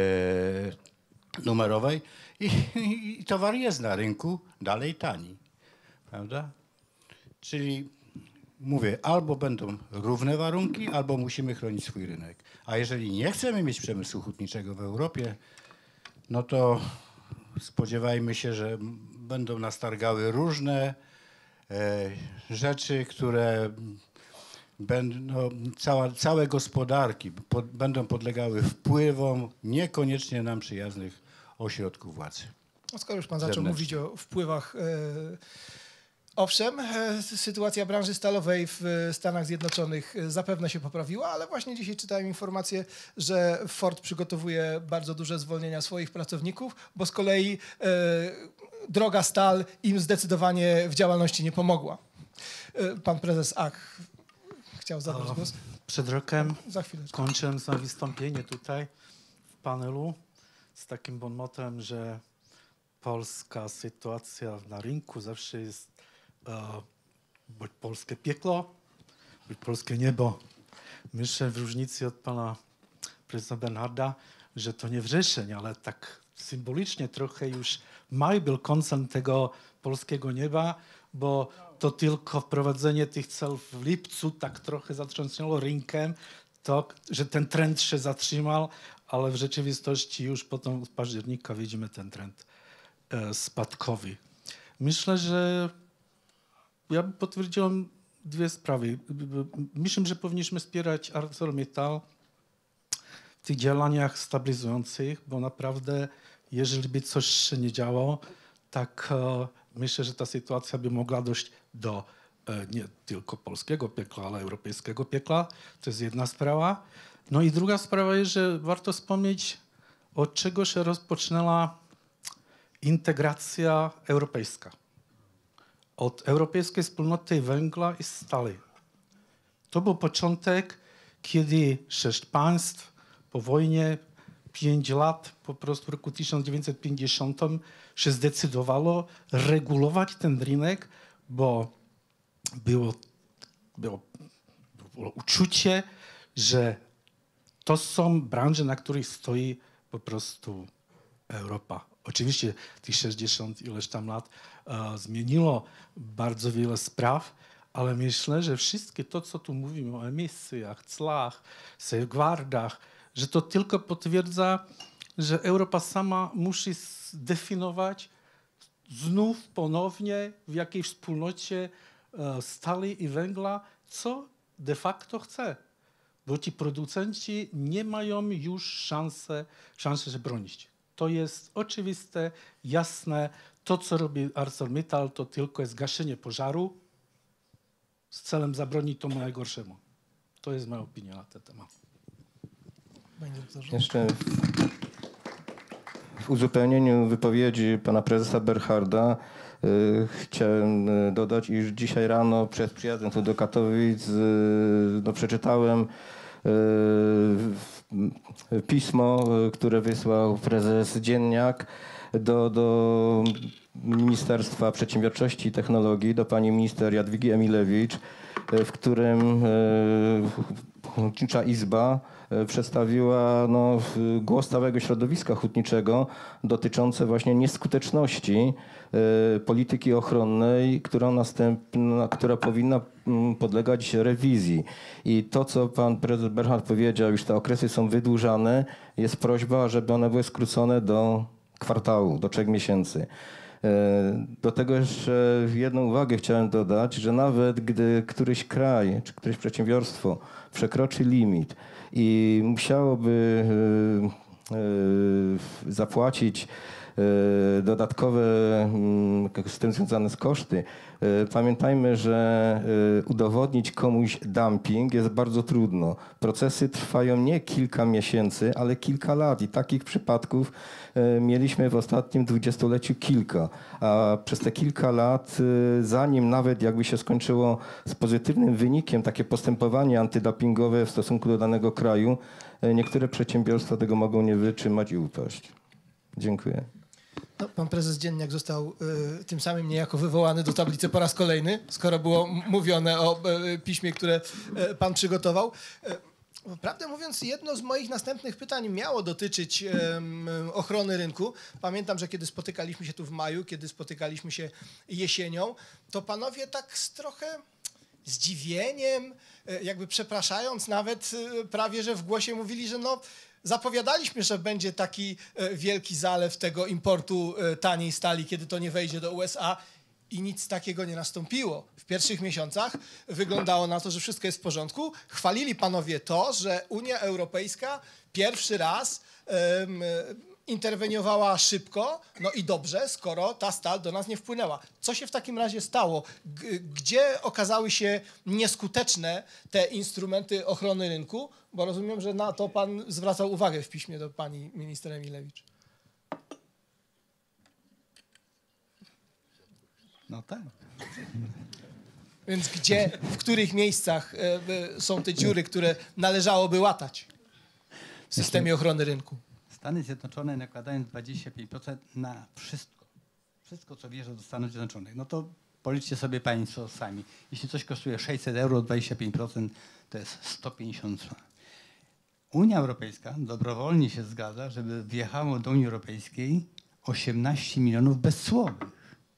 e, numerowej i, i towar jest na rynku dalej tani, prawda? Czyli mówię, albo będą równe warunki, albo musimy chronić swój rynek. A jeżeli nie chcemy mieć przemysłu hutniczego w Europie, no to spodziewajmy się, że będą nas targały różne e, rzeczy, które będą, no, cała, całe gospodarki pod, będą podlegały wpływom niekoniecznie nam przyjaznych ośrodków władzy. No skoro już pan zaczął mówić o wpływach, e, owszem, e, sytuacja branży stalowej w Stanach Zjednoczonych zapewne się poprawiła, ale właśnie dzisiaj czytałem informację, że Ford przygotowuje bardzo duże zwolnienia swoich pracowników, bo z kolei e, droga stal im zdecydowanie w działalności nie pomogła. E, pan prezes Ach chciał zabrać głos. Przed rokiem Za chwilę. kończyłem swoje wystąpienie tutaj w panelu z takim bon motem, że polska sytuacja na rynku zawsze jest uh, bądź polskie piekło, bądź polskie niebo. Myślę w różnicy od pana prezesa Bernharda, że to nie wrzesień, ale tak symbolicznie trochę już maj był końcem tego polskiego nieba, bo to tylko wprowadzenie tych celów w lipcu tak trochę zatrząsnęło rynkiem, to, że ten trend się zatrzymał, ale w rzeczywistości już potem z października widzimy ten trend e, spadkowy. Myślę, że ja potwierdziłem dwie sprawy. Myślę, że powinniśmy wspierać ArcelorMittal w tych działaniach stabilizujących, bo naprawdę, jeżeli by coś się nie działo, tak e, myślę, że ta sytuacja by mogła dojść do e, nie tylko polskiego piekła, ale europejskiego piekła. To jest jedna sprawa. No i druga sprawa jest, że warto wspomnieć, od czego się rozpoczęła integracja europejska. Od Europejskiej Wspólnoty Węgla i Stali. To był początek, kiedy sześć państw po wojnie, pięć lat, po prostu w roku tysiąc dziewięćset pięćdziesiątym się zdecydowało regulować ten rynek, bo było, było, było uczucie, że to są branże, na których stoi po prostu Europa. Oczywiście tych sześćdziesiąt ileś tam lat uh, zmieniło bardzo wiele spraw, ale myślę, że wszystkie to, co tu mówimy o emisjach, clach, safeguardach, że to tylko potwierdza, że Europa sama musi zdefiniować znów ponownie w jakiej wspólnocie uh, stali i węgla, co de facto chce. Bo ci producenci nie mają już szansy, szansy się bronić. To jest oczywiste, jasne. To, co robi ArcelorMittal, to tylko jest gaszenie pożaru. z celem zabronić tomu najgorszemu. To jest moja opinia na ten temat. Panie doktorze. Jeszcze w, w uzupełnieniu wypowiedzi pana prezesa Berharda y, chciałem y, dodać, iż dzisiaj rano przed przyjazdem tu do Katowic y, no, przeczytałem y, pismo, y, które wysłał prezes Dzienniak do, do Ministerstwa Przedsiębiorczości i Technologii, do pani minister Jadwigi Emilewicz, y, w którym y, Hutnicza Izba przedstawiła no, głos całego środowiska hutniczego dotyczące właśnie nieskuteczności y, polityki ochronnej, która, następna, która powinna mm, podlegać rewizji. I to, co pan prezes Berhard powiedział, już te okresy są wydłużane, jest prośba, żeby one były skrócone do kwartału, do trzech miesięcy. Do tego jeszcze jedną uwagę chciałem dodać, że nawet gdy któryś kraj czy któreś przedsiębiorstwo przekroczy limit i musiałoby zapłacić dodatkowe z tym związane z koszty, pamiętajmy, że udowodnić komuś dumping jest bardzo trudno. Procesy trwają nie kilka miesięcy, ale kilka lat i takich przypadków mieliśmy w ostatnim dwudziestoleciu kilka. A przez te kilka lat, zanim nawet jakby się skończyło z pozytywnym wynikiem takie postępowanie antydumpingowe w stosunku do danego kraju, niektóre przedsiębiorstwa tego mogą nie wytrzymać i upaść. Dziękuję. No, pan prezes Dzienniak został y, tym samym niejako wywołany do tablicy po raz kolejny, skoro było m- mówione o y, piśmie, które y, pan przygotował. Y, prawdę mówiąc, jedno z moich następnych pytań miało dotyczyć y, y, ochrony rynku. Pamiętam, że kiedy spotykaliśmy się tu w maju, kiedy spotykaliśmy się jesienią, to panowie tak z trochę zdziwieniem, y, jakby przepraszając nawet y, prawie, że w głosie mówili, że no zapowiadaliśmy, że będzie taki e, wielki zalew tego importu e, taniej stali, kiedy to nie wejdzie do U S A i nic takiego nie nastąpiło. W pierwszych miesiącach wyglądało na to, że wszystko jest w porządku. Chwalili panowie to, że Unia Europejska pierwszy raz em, interweniowała szybko, no i dobrze, skoro ta stal do nas nie wpłynęła. Co się w takim razie stało? G- gdzie okazały się nieskuteczne te instrumenty ochrony rynku? Bo rozumiem, że na to pan zwracał uwagę w piśmie do pani minister Emilewicz. No tak. Więc gdzie, w których miejscach e, e, są te dziury, które należałoby łatać w systemie ochrony rynku? Stany Zjednoczone nakładają dwadzieścia pięć procent na wszystko. Wszystko, co wjeżdża do Stanów Zjednoczonych. No to policzcie sobie państwo sami. Jeśli coś kosztuje sześćset euro, dwadzieścia pięć procent to jest sto pięćdziesiąt złotych. Unia Europejska dobrowolnie się zgadza, żeby wjechało do Unii Europejskiej osiemnaście milionów bezcłowych.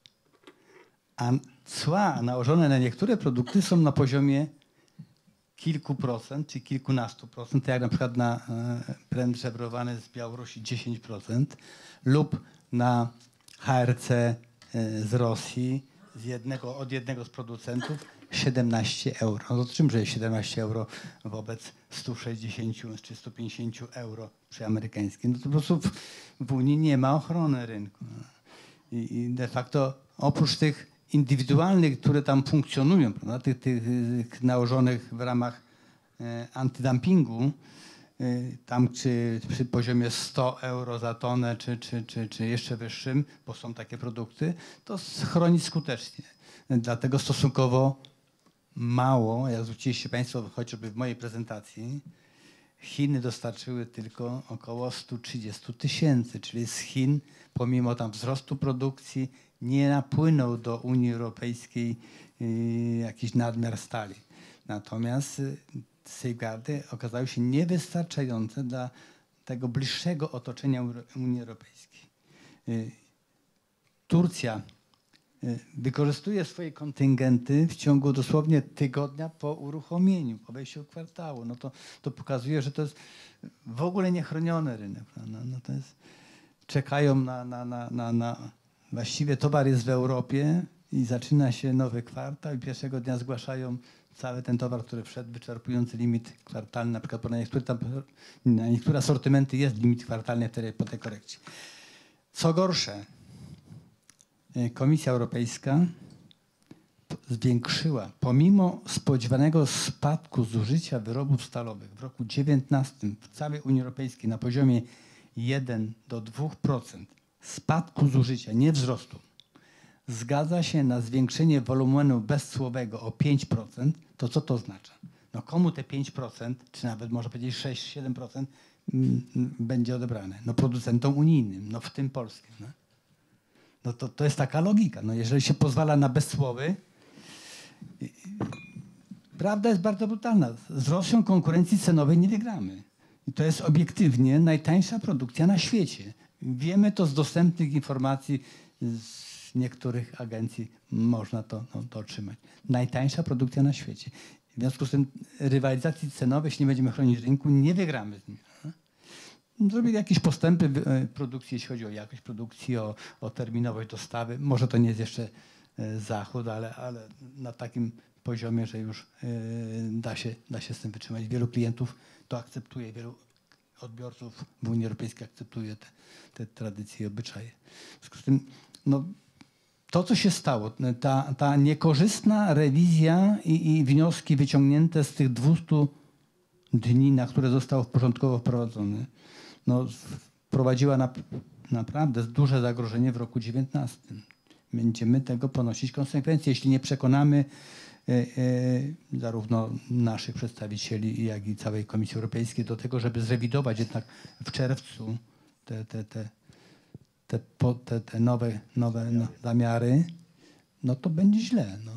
A cła nałożone na niektóre produkty są na poziomie kilku procent, czy kilkunastu procent, tak jak na przykład na e, pręt żebrowany z Białorusi dziesięć procent lub na H R C e, z Rosji z jednego, od jednego z producentów siedemnaście euro. No to czymże jest siedemnaście euro wobec stu sześćdziesięciu czy stu pięćdziesięciu euro przy amerykańskim? No to po prostu w, w Unii nie ma ochrony rynku. I, i de facto oprócz tych indywidualnych, które tam funkcjonują, prawda? Tych, tych, tych nałożonych w ramach e, antydumpingu, e, tam czy przy poziomie sto euro za tonę, czy, czy, czy, czy jeszcze wyższym, bo są takie produkty, to chroni skutecznie. Dlatego stosunkowo mało, jak zwróciliście państwo chociażby w mojej prezentacji, Chiny dostarczyły tylko około sto trzydzieści tysięcy, czyli z Chin, pomimo tam wzrostu produkcji, nie napłynął do Unii Europejskiej y, jakiś nadmiar stali. Natomiast y, safeguardy okazały się niewystarczające dla tego bliższego otoczenia Unii Europejskiej. Y, Turcja y, wykorzystuje swoje kontyngenty w ciągu dosłownie tygodnia po uruchomieniu, po wejściu kwartału. No to, to pokazuje, że to jest w ogóle niechroniony rynek. No, no to jest, czekają na, na, na, na, na właściwie towar jest w Europie i zaczyna się nowy kwartał i pierwszego dnia zgłaszają cały ten towar, który wszedł, wyczerpujący limit kwartalny. Na przykład na niektóre, tam, na niektóre asortymenty jest limit kwartalny wtedy po tej korekcie. Co gorsze, Komisja Europejska zwiększyła, pomimo spodziewanego spadku zużycia wyrobów stalowych w roku dziewiętnastym w całej Unii Europejskiej na poziomie jeden do dwóch procent spadku zużycia, nie wzrostu, zgadza się na zwiększenie wolumenu bezcłowego o pięć procent, to co to oznacza? No komu te pięć procent, czy nawet można powiedzieć sześć do siedmiu procent m, m, będzie odebrane? No producentom unijnym, no w tym polskim. No, no to, to jest taka logika. No jeżeli się pozwala na bezcłowy, prawda jest bardzo brutalna. Z Rosją konkurencji cenowej nie wygramy. I to jest obiektywnie najtańsza produkcja na świecie. Wiemy to z dostępnych informacji z niektórych agencji, można to, no, to otrzymać. Najtańsza produkcja na świecie. W związku z tym rywalizacji cenowej, jeśli nie będziemy chronić rynku, nie wygramy z nich. Zrobili jakieś postępy w produkcji, jeśli chodzi o jakość produkcji, o, o terminowość dostawy. Może to nie jest jeszcze Zachód, ale, ale na takim poziomie, że już da się, da się z tym wytrzymać. Wielu klientów to akceptuje, wielu odbiorców w Unii Europejskiej akceptuje te, te tradycje i obyczaje. W związku z tym, no, to, co się stało, ta, ta niekorzystna rewizja i, i wnioski wyciągnięte z tych dwustu dni, na które zostało porządkowo wprowadzone, no, wprowadziła na, naprawdę duże zagrożenie w roku dziewiętnastym. Będziemy tego ponosić konsekwencje, jeśli nie przekonamy e, e, zarówno naszych przedstawicieli, jak i całej Komisji Europejskiej do tego, żeby zrewidować jednak w czerwcu te, te, te, te, po, te, te nowe, nowe no, zamiary, no to będzie źle. No.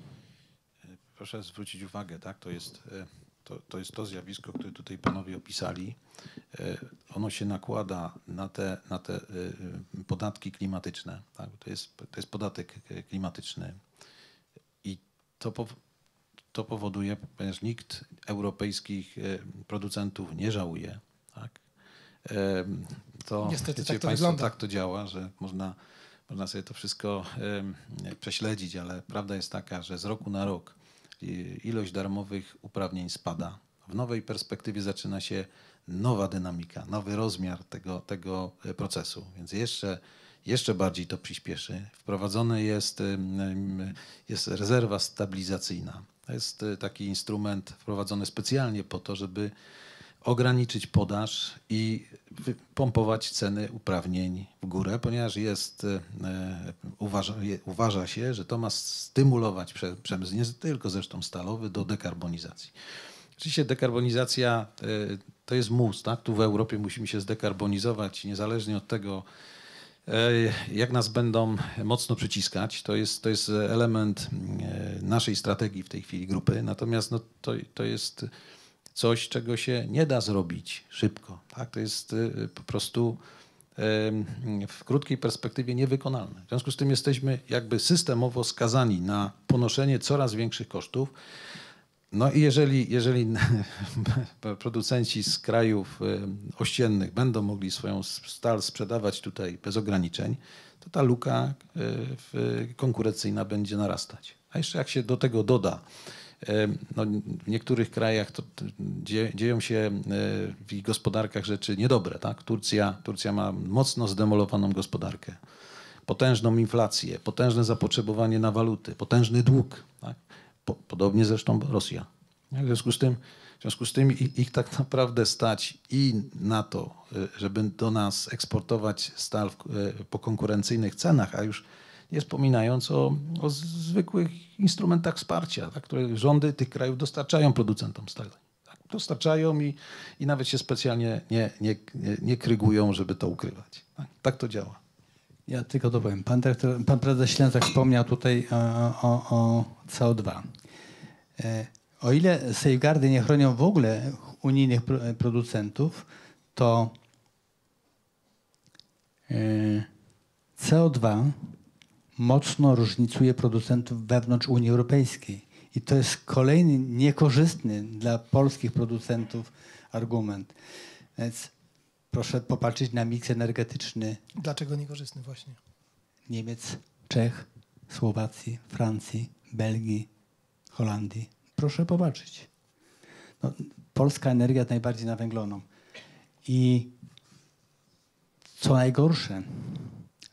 Proszę zwrócić uwagę, tak? To jest, to, to jest to zjawisko, które tutaj panowie opisali. Ono się nakłada na te, na te podatki klimatyczne. Tak? To jest, to jest podatek klimatyczny. I to, to powoduje, ponieważ nikt europejskich producentów nie żałuje, tak? To, niestety wiecie, tak to państwo, wygląda. tak to działa, że można, można sobie to wszystko prześledzić, ale prawda jest taka, że z roku na rok ilość darmowych uprawnień spada. W nowej perspektywie zaczyna się nowa dynamika, nowy rozmiar tego, tego procesu, więc jeszcze, jeszcze bardziej to przyspieszy. Wprowadzony jest, jest rezerwa stabilizacyjna. To jest taki instrument wprowadzony specjalnie po to, żeby ograniczyć podaż i pompować ceny uprawnień w górę, ponieważ jest, uważa, uważa się, że to ma stymulować przemysł, nie tylko zresztą stalowy, do dekarbonizacji. Oczywiście dekarbonizacja to jest mus, tak? Tu w Europie musimy się zdekarbonizować niezależnie od tego, jak nas będą mocno przyciskać. To jest, to jest element naszej strategii w tej chwili grupy, natomiast no, to, to jest coś, czego się nie da zrobić szybko. Tak? To jest po prostu w krótkiej perspektywie niewykonalne. W związku z tym jesteśmy jakby systemowo skazani na ponoszenie coraz większych kosztów. No i jeżeli, jeżeli producenci z krajów ościennych będą mogli swoją stal sprzedawać tutaj bez ograniczeń, to ta luka konkurencyjna będzie narastać. A jeszcze jak się do tego doda, no, w niektórych krajach to, to dzie, dzieją się w ich gospodarkach rzeczy niedobre. Tak? Turcja, Turcja ma mocno zdemolowaną gospodarkę, potężną inflację, potężne zapotrzebowanie na waluty, potężny dług. Tak? Po, podobnie zresztą Rosja. W związku z tym, w związku z tym ich, ich tak naprawdę stać i na to, żeby do nas eksportować stal w, po konkurencyjnych cenach, a już nie wspominając o, o zwykłych instrumentach wsparcia, tak, które rządy tych krajów dostarczają producentom stali. Tak, dostarczają i, i nawet się specjalnie nie, nie, nie krygują, żeby to ukrywać. Tak, tak to działa. Ja tylko dopowiem. Pan, dyrektor, pan prezes Ślęzak wspomniał tutaj o, o, o C O dwa. O ile safeguardy nie chronią w ogóle unijnych producentów, to C O dwa mocno różnicuje producentów wewnątrz Unii Europejskiej. I to jest kolejny niekorzystny dla polskich producentów argument. Więc proszę popatrzeć na miks energetyczny. Dlaczego niekorzystny właśnie? Niemiec, Czech, Słowacji, Francji, Belgii, Holandii. Proszę popatrzeć. No, polska energia najbardziej nawęgloną. I co najgorsze,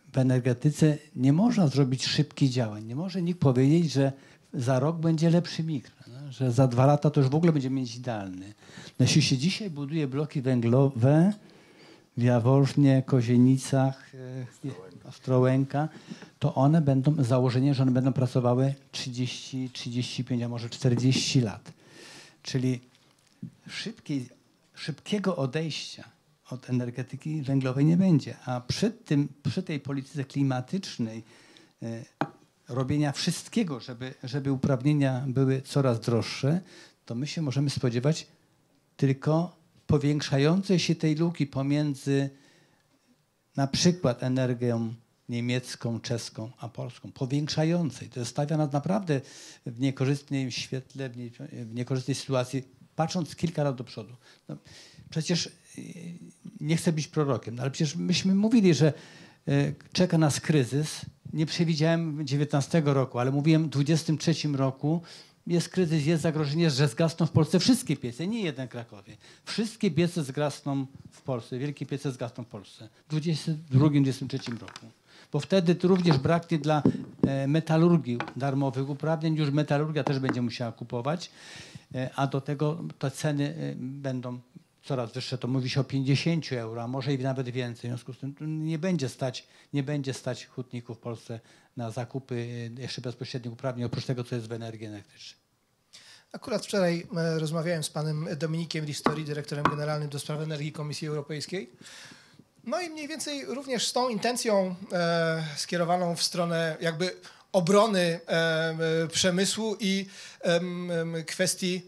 w energetyce nie można zrobić szybkich działań. Nie może nikt powiedzieć, że za rok będzie lepszy mikro, no? Że za dwa lata to już w ogóle będzie mieć idealny. No, jeśli się dzisiaj buduje bloki węglowe w Jaworznie, Kozienicach, Ostrołęka, to one będą, założenie, że one będą pracowały trzydzieści, trzydzieści pięć, a może czterdzieści lat. Czyli szybkiej, szybkiego odejścia od energetyki węglowej nie będzie. A przy, tym, przy tej polityce klimatycznej e, robienia wszystkiego, żeby, żeby uprawnienia były coraz droższe, to my się możemy spodziewać tylko powiększającej się tej luki pomiędzy na przykład energią niemiecką, czeską, a polską. Powiększającej. To stawia nas naprawdę w niekorzystnym świetle, w, nie, w niekorzystnej sytuacji, patrząc kilka lat do przodu. No, przecież nie chcę być prorokiem, ale przecież myśmy mówili, że czeka nas kryzys. Nie przewidziałem dziewiętnastego roku, ale mówiłem w dwudziestym trzecim roku jest kryzys, jest zagrożenie, że zgasną w Polsce wszystkie piece, nie jeden w Krakowie. Wszystkie piece zgasną w Polsce, wielkie piece zgasną w Polsce w dwudziestym drugim, dwudziestym trzecim roku. Bo wtedy to również braknie dla e, metalurgii darmowych uprawnień, już metalurgia też będzie musiała kupować, e, a do tego te ceny e, będą coraz wyższe. To mówi się o pięćdziesięciu euro, a może i nawet więcej. W związku z tym nie będzie stać, nie będzie stać hutników w Polsce na zakupy jeszcze bezpośrednich uprawnień, oprócz tego, co jest w energii elektrycznej. Akurat wczoraj e, rozmawiałem z panem Dominikiem Ristori, dyrektorem generalnym do spraw energii Komisji Europejskiej. No i mniej więcej również z tą intencją e, skierowaną w stronę jakby obrony e, przemysłu i e, e, kwestii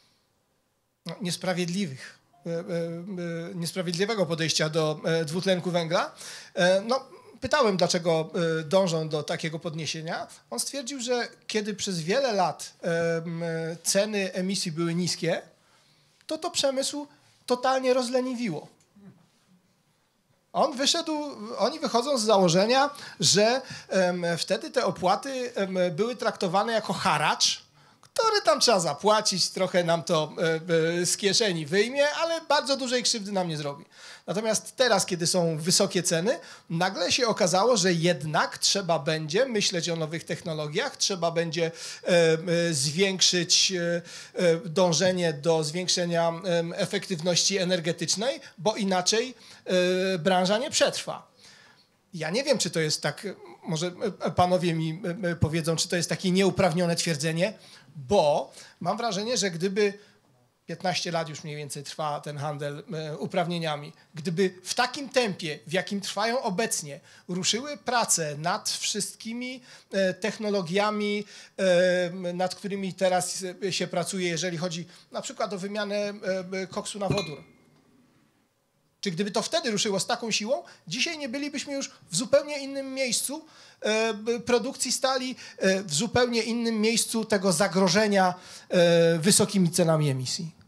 no, niesprawiedliwych, e, e, niesprawiedliwego podejścia do e, dwutlenku węgla. E, no, pytałem, dlaczego e, dążą do takiego podniesienia. On stwierdził, że kiedy przez wiele lat e, ceny emisji były niskie, to to przemysł totalnie rozleniwiło. On wyszedł, oni wychodzą z założenia, że um, wtedy te opłaty um, były traktowane jako haracz, który tam trzeba zapłacić, trochę nam to um, z kieszeni wyjmie, ale bardzo dużej krzywdy nam nie zrobi. Natomiast teraz, kiedy są wysokie ceny, nagle się okazało, że jednak trzeba będzie myśleć o nowych technologiach, trzeba będzie e, zwiększyć e, dążenie do zwiększenia e, efektywności energetycznej, bo inaczej e, branża nie przetrwa. Ja nie wiem, czy to jest tak, może panowie mi powiedzą, czy to jest takie nieuprawnione twierdzenie, bo mam wrażenie, że gdyby piętnaście lat już mniej więcej trwa ten handel e, uprawnieniami. Gdyby w takim tempie, w jakim trwają obecnie, ruszyły prace nad wszystkimi e, technologiami, e, nad którymi teraz się pracuje, jeżeli chodzi na przykład o wymianę e, koksu na wodór. Czy gdyby to wtedy ruszyło z taką siłą, dzisiaj nie bylibyśmy już w zupełnie innym miejscu e, produkcji stali, e, w zupełnie innym miejscu tego zagrożenia e, wysokimi cenami emisji.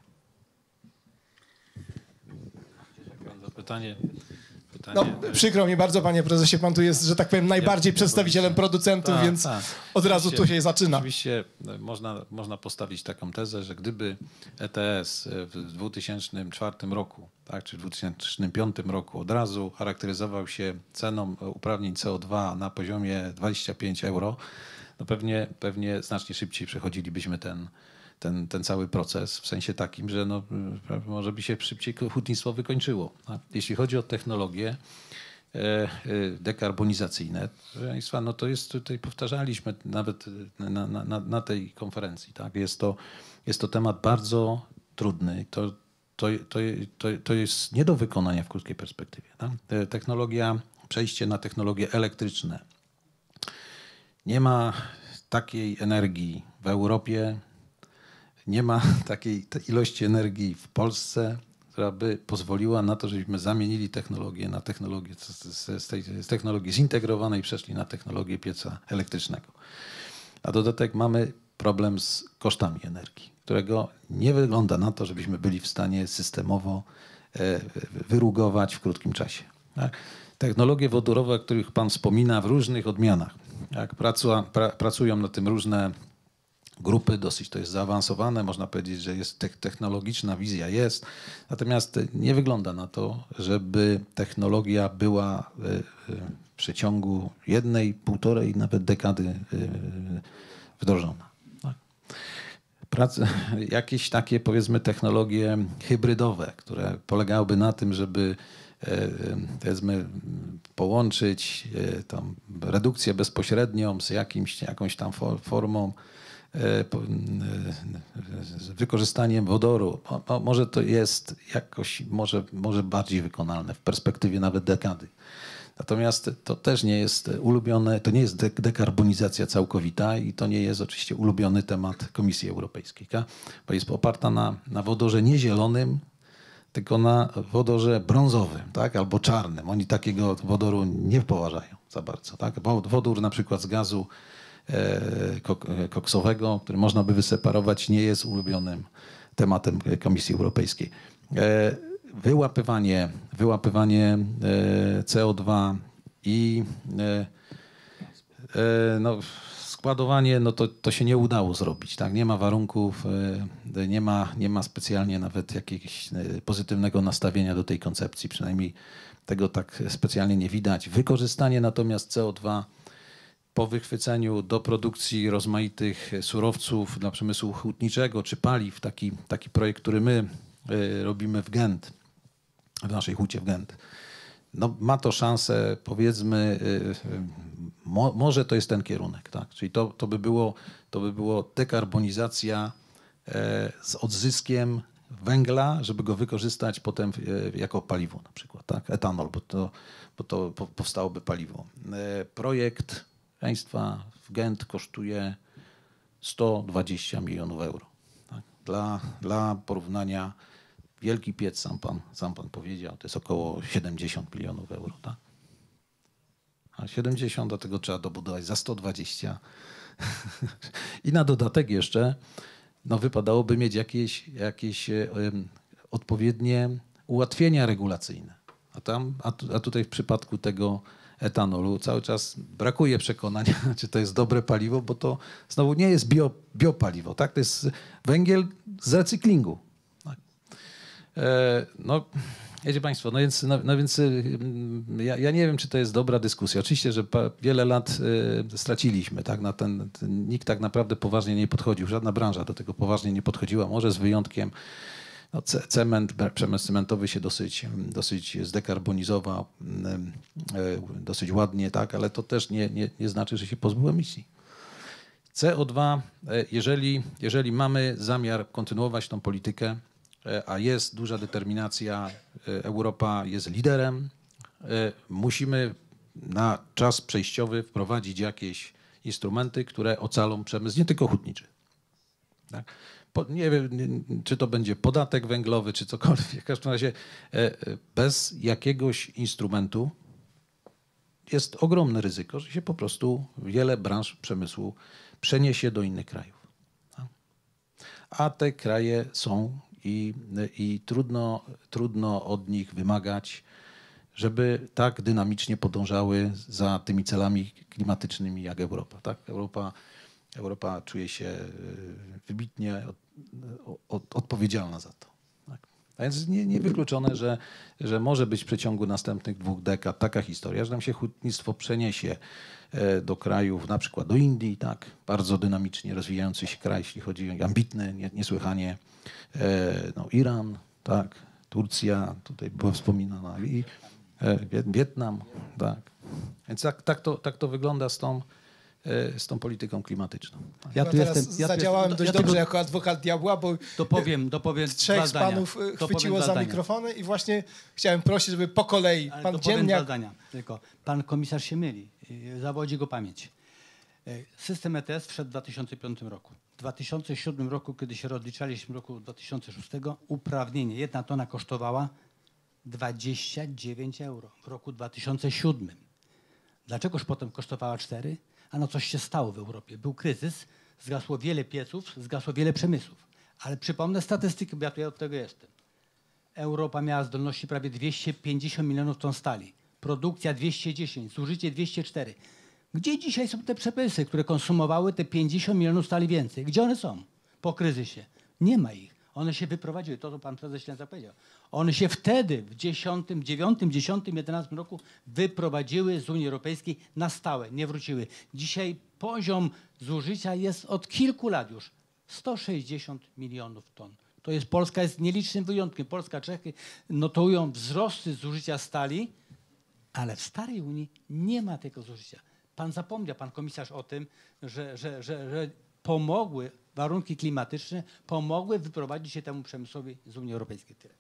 Pytanie, pytanie. No, przykro mi bardzo, panie prezesie, pan tu jest, że tak powiem, najbardziej Ja, przedstawicielem producentów, tak, więc tak. od razu tu się zaczyna. Oczywiście można, można postawić taką tezę, że gdyby E T S w dwa tysiące czwartym roku, tak, czy w dwa tysiące piątym roku od razu charakteryzował się ceną uprawnień C O dwa na poziomie dwadzieścia pięć euro, no pewnie, pewnie znacznie szybciej przechodzilibyśmy ten Ten, ten cały proces w sensie takim, że no, może by się szybciej hutnictwo wykończyło. A jeśli chodzi o technologie e, e, dekarbonizacyjne, proszę Państwa, no to jest tutaj, powtarzaliśmy nawet na, na, na tej konferencji, tak? Jest to, jest to temat bardzo trudny. To, to, to, to, to jest nie do wykonania w krótkiej perspektywie. Tak? Technologia, przejście na technologie elektryczne. Nie ma takiej energii w Europie, nie ma takiej ilości energii w Polsce, która by pozwoliła na to, żebyśmy zamienili technologię na technologię z, z, tej, z technologii zintegrowanej i przeszli na technologię pieca elektrycznego. A dodatek mamy problem z kosztami energii, którego nie wygląda na to, żebyśmy byli w stanie systemowo wyrugować w krótkim czasie. Tak? Technologie wodorowe, o których pan wspomina w różnych odmianach. Jak pracują, pra, pracują na tym różne grupy, dosyć to jest zaawansowane, można powiedzieć, że jest technologiczna wizja jest, natomiast nie wygląda na to, żeby technologia była w przeciągu jednej, półtorej, nawet dekady wdrożona. Prace, jakieś takie, powiedzmy, technologie hybrydowe, które polegałyby na tym, żeby powiedzmy połączyć tą redukcję bezpośrednią z jakimś, jakąś tam formą, z wykorzystaniem wodoru. Może to jest jakoś, może, może bardziej wykonalne w perspektywie nawet dekady. Natomiast to też nie jest ulubione, to nie jest dekarbonizacja całkowita i to nie jest oczywiście ulubiony temat Komisji Europejskiej, bo jest oparta na, na wodorze nie zielonym, tylko na wodorze brązowym, tak, albo czarnym. Oni takiego wodoru nie poważają za bardzo. Tak? Wodór na przykład z gazu e, kok, koksowego, który można by wyseparować, nie jest ulubionym tematem Komisji Europejskiej. E, wyłapywanie, wyłapywanie e, C O dwa i e, e, no, składowanie, no to, to się nie udało zrobić. Tak? Nie ma warunków, nie ma, nie ma specjalnie nawet jakiegoś pozytywnego nastawienia do tej koncepcji. Przynajmniej tego tak specjalnie nie widać. Wykorzystanie natomiast C O dwa po wychwyceniu do produkcji rozmaitych surowców dla przemysłu hutniczego czy paliw, taki, taki projekt, który my robimy w Gent, w naszej hucie w Gent. No, ma to szansę, powiedzmy, mo, może to jest ten kierunek, tak? Czyli to, to, by było, to by było dekarbonizacja e, z odzyskiem węgla, żeby go wykorzystać potem e, jako paliwo na przykład, tak? Etanol, bo to, bo to po, powstałoby paliwo. E, projekt państwa w Gent kosztuje sto dwadzieścia milionów euro. Tak? Dla, dla porównania wielki piec, sam pan, sam pan powiedział, to jest około siedemdziesiąt milionów euro. Tak? A siedemdziesiąt do tego trzeba dobudować za sto dwadzieścia. I na dodatek jeszcze no, wypadałoby mieć jakieś, jakieś um, odpowiednie ułatwienia regulacyjne. A, tam, a, tu, a tutaj w przypadku tego etanolu cały czas brakuje przekonania, czy to jest dobre paliwo, bo to znowu nie jest bio, biopaliwo. Tak? To jest węgiel z recyklingu. No, wiecie Państwo, no więc, no, no więc ja, ja nie wiem, czy to jest dobra dyskusja. Oczywiście, że pa, wiele lat y, straciliśmy, tak? Na ten, ten, nikt tak naprawdę poważnie nie podchodził, żadna branża do tego poważnie nie podchodziła, może z wyjątkiem no, cement, przemysł cementowy się dosyć, dosyć zdekarbonizował, y, y, dosyć ładnie, tak? Ale to też nie, nie, nie znaczy, że się pozbył emisji. C O dwa, jeżeli, jeżeli mamy zamiar kontynuować tą politykę, a jest duża determinacja, Europa jest liderem, musimy na czas przejściowy wprowadzić jakieś instrumenty, które ocalą przemysł, nie tylko hutniczy. Tak? Po, nie wiem, czy to będzie podatek węglowy, czy cokolwiek. W każdym razie bez jakiegoś instrumentu jest ogromne ryzyko, że się po prostu wiele branż przemysłu przeniesie do innych krajów. Tak? A te kraje są I, i trudno, trudno od nich wymagać, żeby tak dynamicznie podążały za tymi celami klimatycznymi jak Europa. Tak? Europa, Europa czuje się wybitnie od, od, odpowiedzialna za to. Tak? A więc nie, niewykluczone, że, że może być w przeciągu następnych dwóch dekad taka historia, że nam się hutnictwo przeniesie do krajów, na przykład do Indii, tak? Bardzo dynamicznie rozwijający się kraj, jeśli chodzi o ambitny, niesłychanie, no, Iran, tak, Turcja, tutaj była wspominana, i Wietnam, tak. Więc tak, tak, to, tak to wygląda z tą, z tą polityką klimatyczną. Tak. Ja tu teraz jestem, ja zadziałałem tu dość ja dobrze tego, jako adwokat diabła, bo dopowiem, dopowiem trzech z panów chwyciło za mikrofony i właśnie chciałem prosić, żeby po kolei Ale pan Dzienniak... zdania, tylko pan komisarz się myli, zawodzi go pamięć. System E T S wszedł w dwa tysiące piątym roku. W dwa tysiące siódmym roku, kiedy się rozliczaliśmy w roku dwa tysiące szóstym, uprawnienie, jedna tona kosztowała dwadzieścia dziewięć euro w roku dwa tysiące siódmym. Dlaczegoż potem kosztowała cztery? A no coś się stało w Europie. Był kryzys, zgasło wiele pieców, zgasło wiele przemysłów. Ale przypomnę statystyki, bo ja tutaj od tego jestem. Europa miała zdolności prawie dwieście pięćdziesiąt milionów ton stali. Produkcja dwieście dziesięć, zużycie dwieście cztery. Gdzie dzisiaj są te przemysły, które konsumowały te pięćdziesiąt milionów stali więcej? Gdzie one są po kryzysie? Nie ma ich. One się wyprowadziły, to co pan prezes Ślęza powiedział. One się wtedy w dziesiątym, dziewiątym, dziesiątym, jedenastym roku wyprowadziły z Unii Europejskiej na stałe, nie wróciły. Dzisiaj poziom zużycia jest od kilku lat już sto sześćdziesiąt milionów ton. To jest, Polska jest nielicznym wyjątkiem. Polska, Czechy notują wzrosty zużycia stali, ale w starej Unii nie ma tego zużycia. Pan zapomniał, pan komisarz, o tym, że, że, że, że pomogły warunki klimatyczne, pomogły wyprowadzić się temu przemysłowi z Unii Europejskiej. Tyle.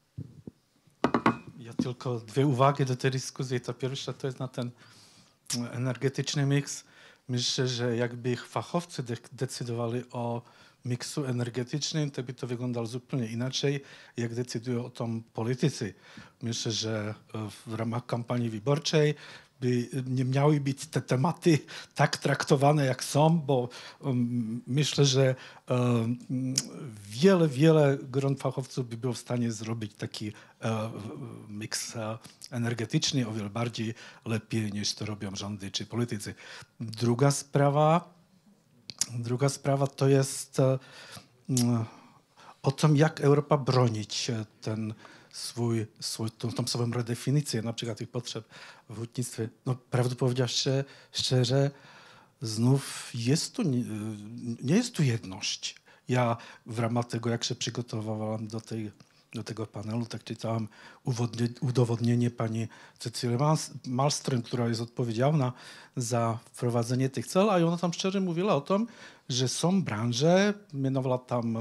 Ja tylko dwie uwagi do tej dyskusji. Ta pierwsza to jest na ten energetyczny miks. Myślę, że jakby fachowcy de decydowali o miksu energetycznym, to by to wyglądało zupełnie inaczej, jak decydują o tym politycy. Myślę, że w ramach kampanii wyborczej by nie miały być te tematy tak traktowane, jak są, bo um, myślę, że um, wiele, wiele gron fachowców by było w stanie zrobić taki um, miks um, energetyczny o wiele bardziej lepiej, niż to robią rządy czy politycy. Druga sprawa, druga sprawa to jest um, o tym, jak Europa bronić ten swój, swój, tą, tą swoją redefinicję na przykład tych potrzeb w hutnictwie. No, prawdę powiedziawszy, szczerze, znów jest tu, nie, nie jest tu jedność. Ja w ramach tego, jak się przygotowywałem do, tej, do tego panelu, tak czytałem udowodnienie pani Cecilii Malmström, która jest odpowiedzialna za wprowadzenie tych celów, a ona tam szczerze mówiła o tym, że są branże, mianowała tam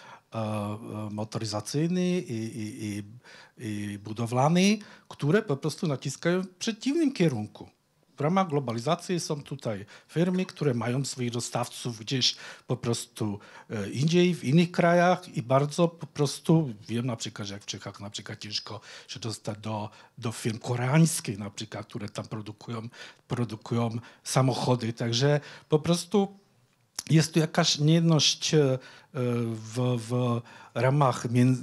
motoryzacyjny i, i, i, i budowlany, które po prostu naciskają w przeciwnym kierunku. W ramach globalizacji są tutaj firmy, które mają swoich dostawców gdzieś po prostu indziej, w innych krajach i bardzo po prostu, wiem na przykład, że jak w Czechach na przykład ciężko się dostać do, do firm koreańskich na przykład, które tam produkują, produkują samochody. Także po prostu jest tu jakaś niejedność w, w ramach między,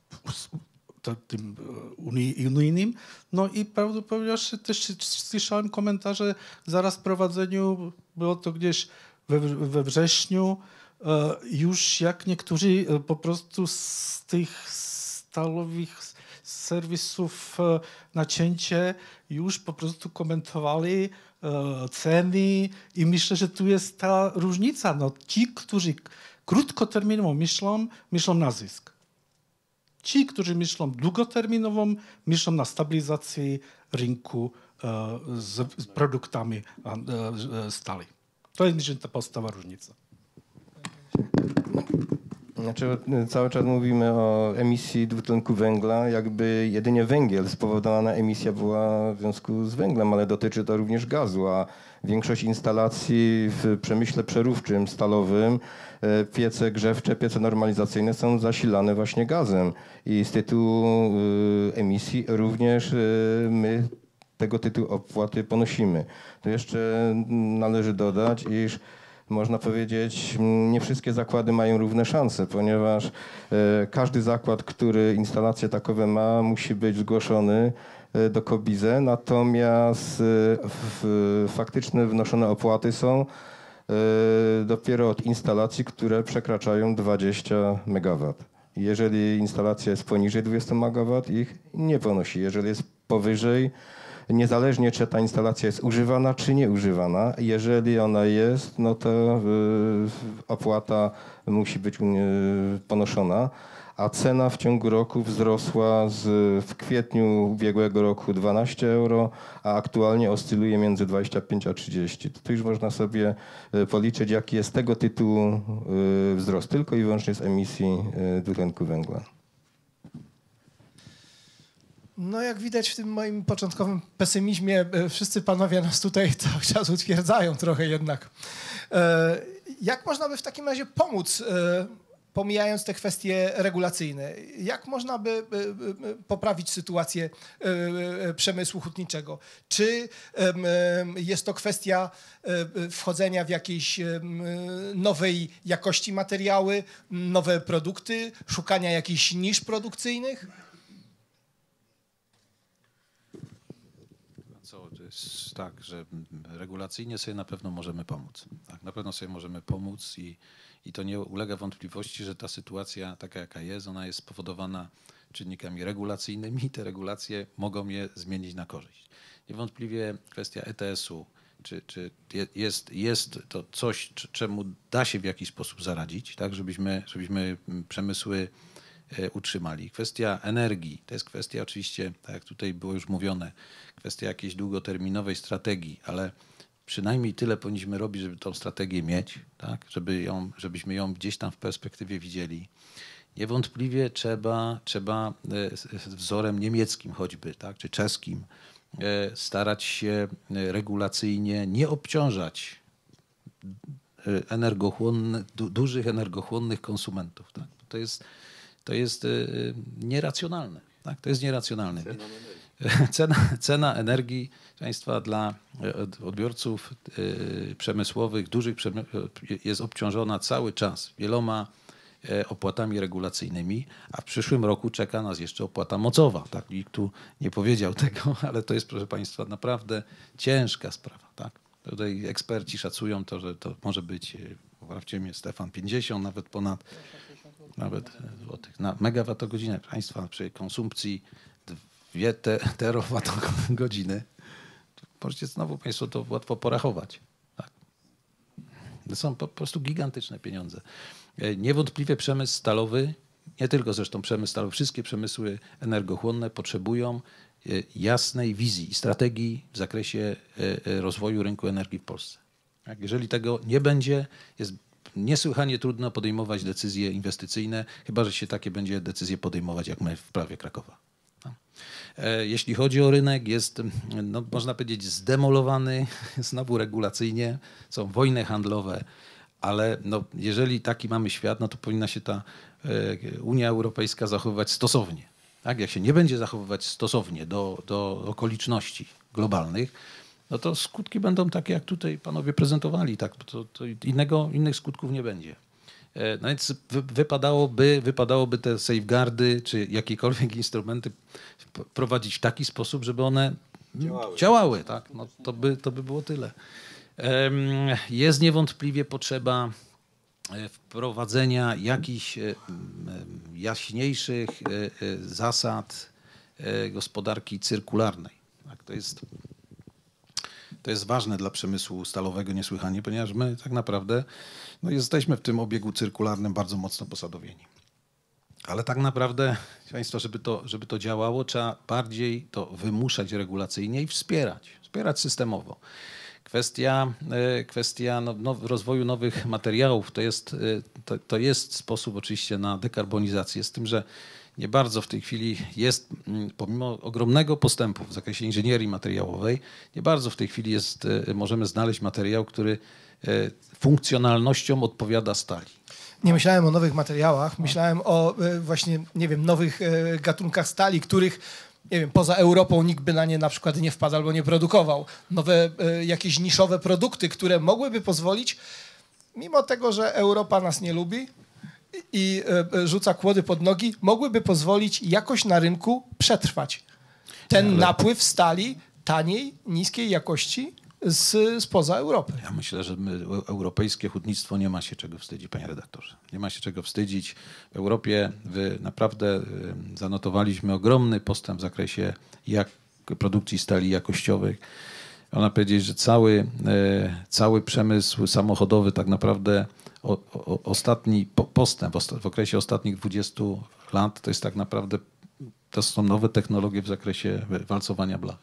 tym unijnym. No i prawdę powiedziawszy, też słyszałem komentarze zaraz w prowadzeniu, było to gdzieś we, we wrześniu, już jak niektórzy po prostu z tych stalowych serwisów nacięcie już po prostu komentowali ceny i myślę, że tu jest ta różnica. No, ci, którzy krótkoterminowo myślą, myślą na zysk. Ci, którzy myślą długoterminowo, myślą na stabilizację rynku z, z produktami stali. To jest, myślę, ta podstawowa różnica. Znaczy, cały czas mówimy o emisji dwutlenku węgla, jakby jedynie węgiel spowodowana emisja była w związku z węglem, ale dotyczy to również gazu, a większość instalacji w przemyśle przeróbczym, stalowym, piece grzewcze, piece normalizacyjne są zasilane właśnie gazem i z tytułu emisji również my tego tytułu opłaty ponosimy. Tu jeszcze należy dodać, iż można powiedzieć, nie wszystkie zakłady mają równe szanse, ponieważ e, każdy zakład, który instalacje takowe ma, musi być zgłoszony e, do KOBiZE, natomiast e, w, faktyczne wnoszone opłaty są e, dopiero od instalacji, które przekraczają dwadzieścia megawatów. Jeżeli instalacja jest poniżej dwudziestu megawatów, ich nie ponosi. Jeżeli jest powyżej, niezależnie czy ta instalacja jest używana, czy nie używana, jeżeli ona jest, no to opłata musi być ponoszona, a cena w ciągu roku wzrosła z, w kwietniu ubiegłego roku dwanaście euro, a aktualnie oscyluje między dwadzieścia pięć a trzydzieści. To już można sobie policzyć, jaki jest tego tytułu wzrost, tylko i wyłącznie z emisji dwutlenku węgla. No jak widać w tym moim początkowym pesymizmie, wszyscy panowie nas tutaj cały czas utwierdzają trochę jednak. Jak można by w takim razie pomóc, pomijając te kwestie regulacyjne, jak można by poprawić sytuację przemysłu hutniczego? Czy jest to kwestia wchodzenia w jakiejś nowej jakości materiały, nowe produkty, szukania jakichś nisz produkcyjnych? Co, czy jest tak, że regulacyjnie sobie na pewno możemy pomóc. Tak, na pewno sobie możemy pomóc i, i to nie ulega wątpliwości, że ta sytuacja taka jaka jest, ona jest spowodowana czynnikami regulacyjnymi i te regulacje mogą je zmienić na korzyść. Niewątpliwie kwestia E T S-u, czy, czy jest, jest to coś, czemu da się w jakiś sposób zaradzić, tak, żebyśmy, żebyśmy przemysły utrzymali. Kwestia energii, to jest kwestia oczywiście, tak jak tutaj było już mówione, kwestia jakiejś długoterminowej strategii, ale przynajmniej tyle powinniśmy robić, żeby tą strategię mieć, tak, żeby ją, żebyśmy ją gdzieś tam w perspektywie widzieli. Niewątpliwie trzeba, trzeba wzorem niemieckim choćby, tak, czy czeskim starać się regulacyjnie nie obciążać energochłonnych, du, dużych energochłonnych konsumentów. Tak. To jest, to jest nieracjonalne. Tak. To jest nieracjonalne. Cena, cena energii państwa dla odbiorców przemysłowych, dużych jest obciążona cały czas wieloma opłatami regulacyjnymi, a w przyszłym roku czeka nas jeszcze opłata mocowa. Tak? Nikt tu nie powiedział tego, ale to jest, proszę państwa, naprawdę ciężka sprawa. Tak? Tutaj eksperci szacują to, że to może być, poprawcie mnie Stefan, pięćdziesiąt, nawet ponad nawet złotych na megawattogodzinę. Państwa przy konsumpcji dwie terawatogodziny, możecie znowu państwo to łatwo porachować. Tak? To są po prostu gigantyczne pieniądze. Niewątpliwie przemysł stalowy, nie tylko zresztą przemysł stalowy, wszystkie przemysły energochłonne potrzebują jasnej wizji i strategii w zakresie rozwoju rynku energii w Polsce. Jeżeli tego nie będzie, jest niesłychanie trudno podejmować decyzje inwestycyjne, chyba że się takie będzie decyzje podejmować jak my w prawie Krakowa. Jeśli chodzi o rynek, jest, no, można powiedzieć, zdemolowany znowu regulacyjnie, są wojny handlowe, ale no, jeżeli taki mamy świat, no to powinna się ta Unia Europejska zachowywać stosownie. Tak? Jak się nie będzie zachowywać stosownie do, do okoliczności globalnych, no to skutki będą takie, jak tutaj panowie prezentowali. Tak? To, to innego, innych skutków nie będzie. No więc wypadałoby, wypadałoby te safeguardy czy jakiekolwiek instrumenty prowadzić w taki sposób, żeby one działały. działały tak? No to, by, to by było tyle. Jest niewątpliwie potrzeba wprowadzenia jakichś jaśniejszych zasad gospodarki cyrkularnej. Tak, to jest, to jest ważne dla przemysłu stalowego niesłychanie, ponieważ my tak naprawdę no, jesteśmy w tym obiegu cyrkularnym bardzo mocno posadowieni. Ale tak naprawdę, państwo, żeby to, żeby to działało, trzeba bardziej to wymuszać regulacyjnie i wspierać, wspierać systemowo. Kwestia, kwestia no, no, rozwoju nowych materiałów to jest, to, to jest sposób oczywiście na dekarbonizację, z tym, że nie bardzo w tej chwili jest, pomimo ogromnego postępu w zakresie inżynierii materiałowej, nie bardzo w tej chwili jest, możemy znaleźć materiał, który funkcjonalnością odpowiada stali. Nie myślałem o nowych materiałach, myślałem o właśnie, nie wiem, nowych gatunkach stali, których nie wiem, poza Europą nikt by na nie na przykład nie wpadł albo nie produkował. Nowe y, jakieś niszowe produkty, które mogłyby pozwolić, mimo tego, że Europa nas nie lubi i y, rzuca kłody pod nogi, mogłyby pozwolić jakoś na rynku przetrwać. Ten Ale... napływ stali taniej, niskiej jakości z, spoza Europy. Ja myślę, że my, europejskie hutnictwo nie ma się czego wstydzić, panie redaktorze. Nie ma się czego wstydzić. W Europie wy naprawdę zanotowaliśmy ogromny postęp w zakresie jak produkcji stali jakościowych. Można powiedzieć, że cały, cały przemysł samochodowy tak naprawdę o, o, ostatni postęp w okresie ostatnich dwudziestu lat to jest tak naprawdę, to są nowe technologie w zakresie walcowania blach.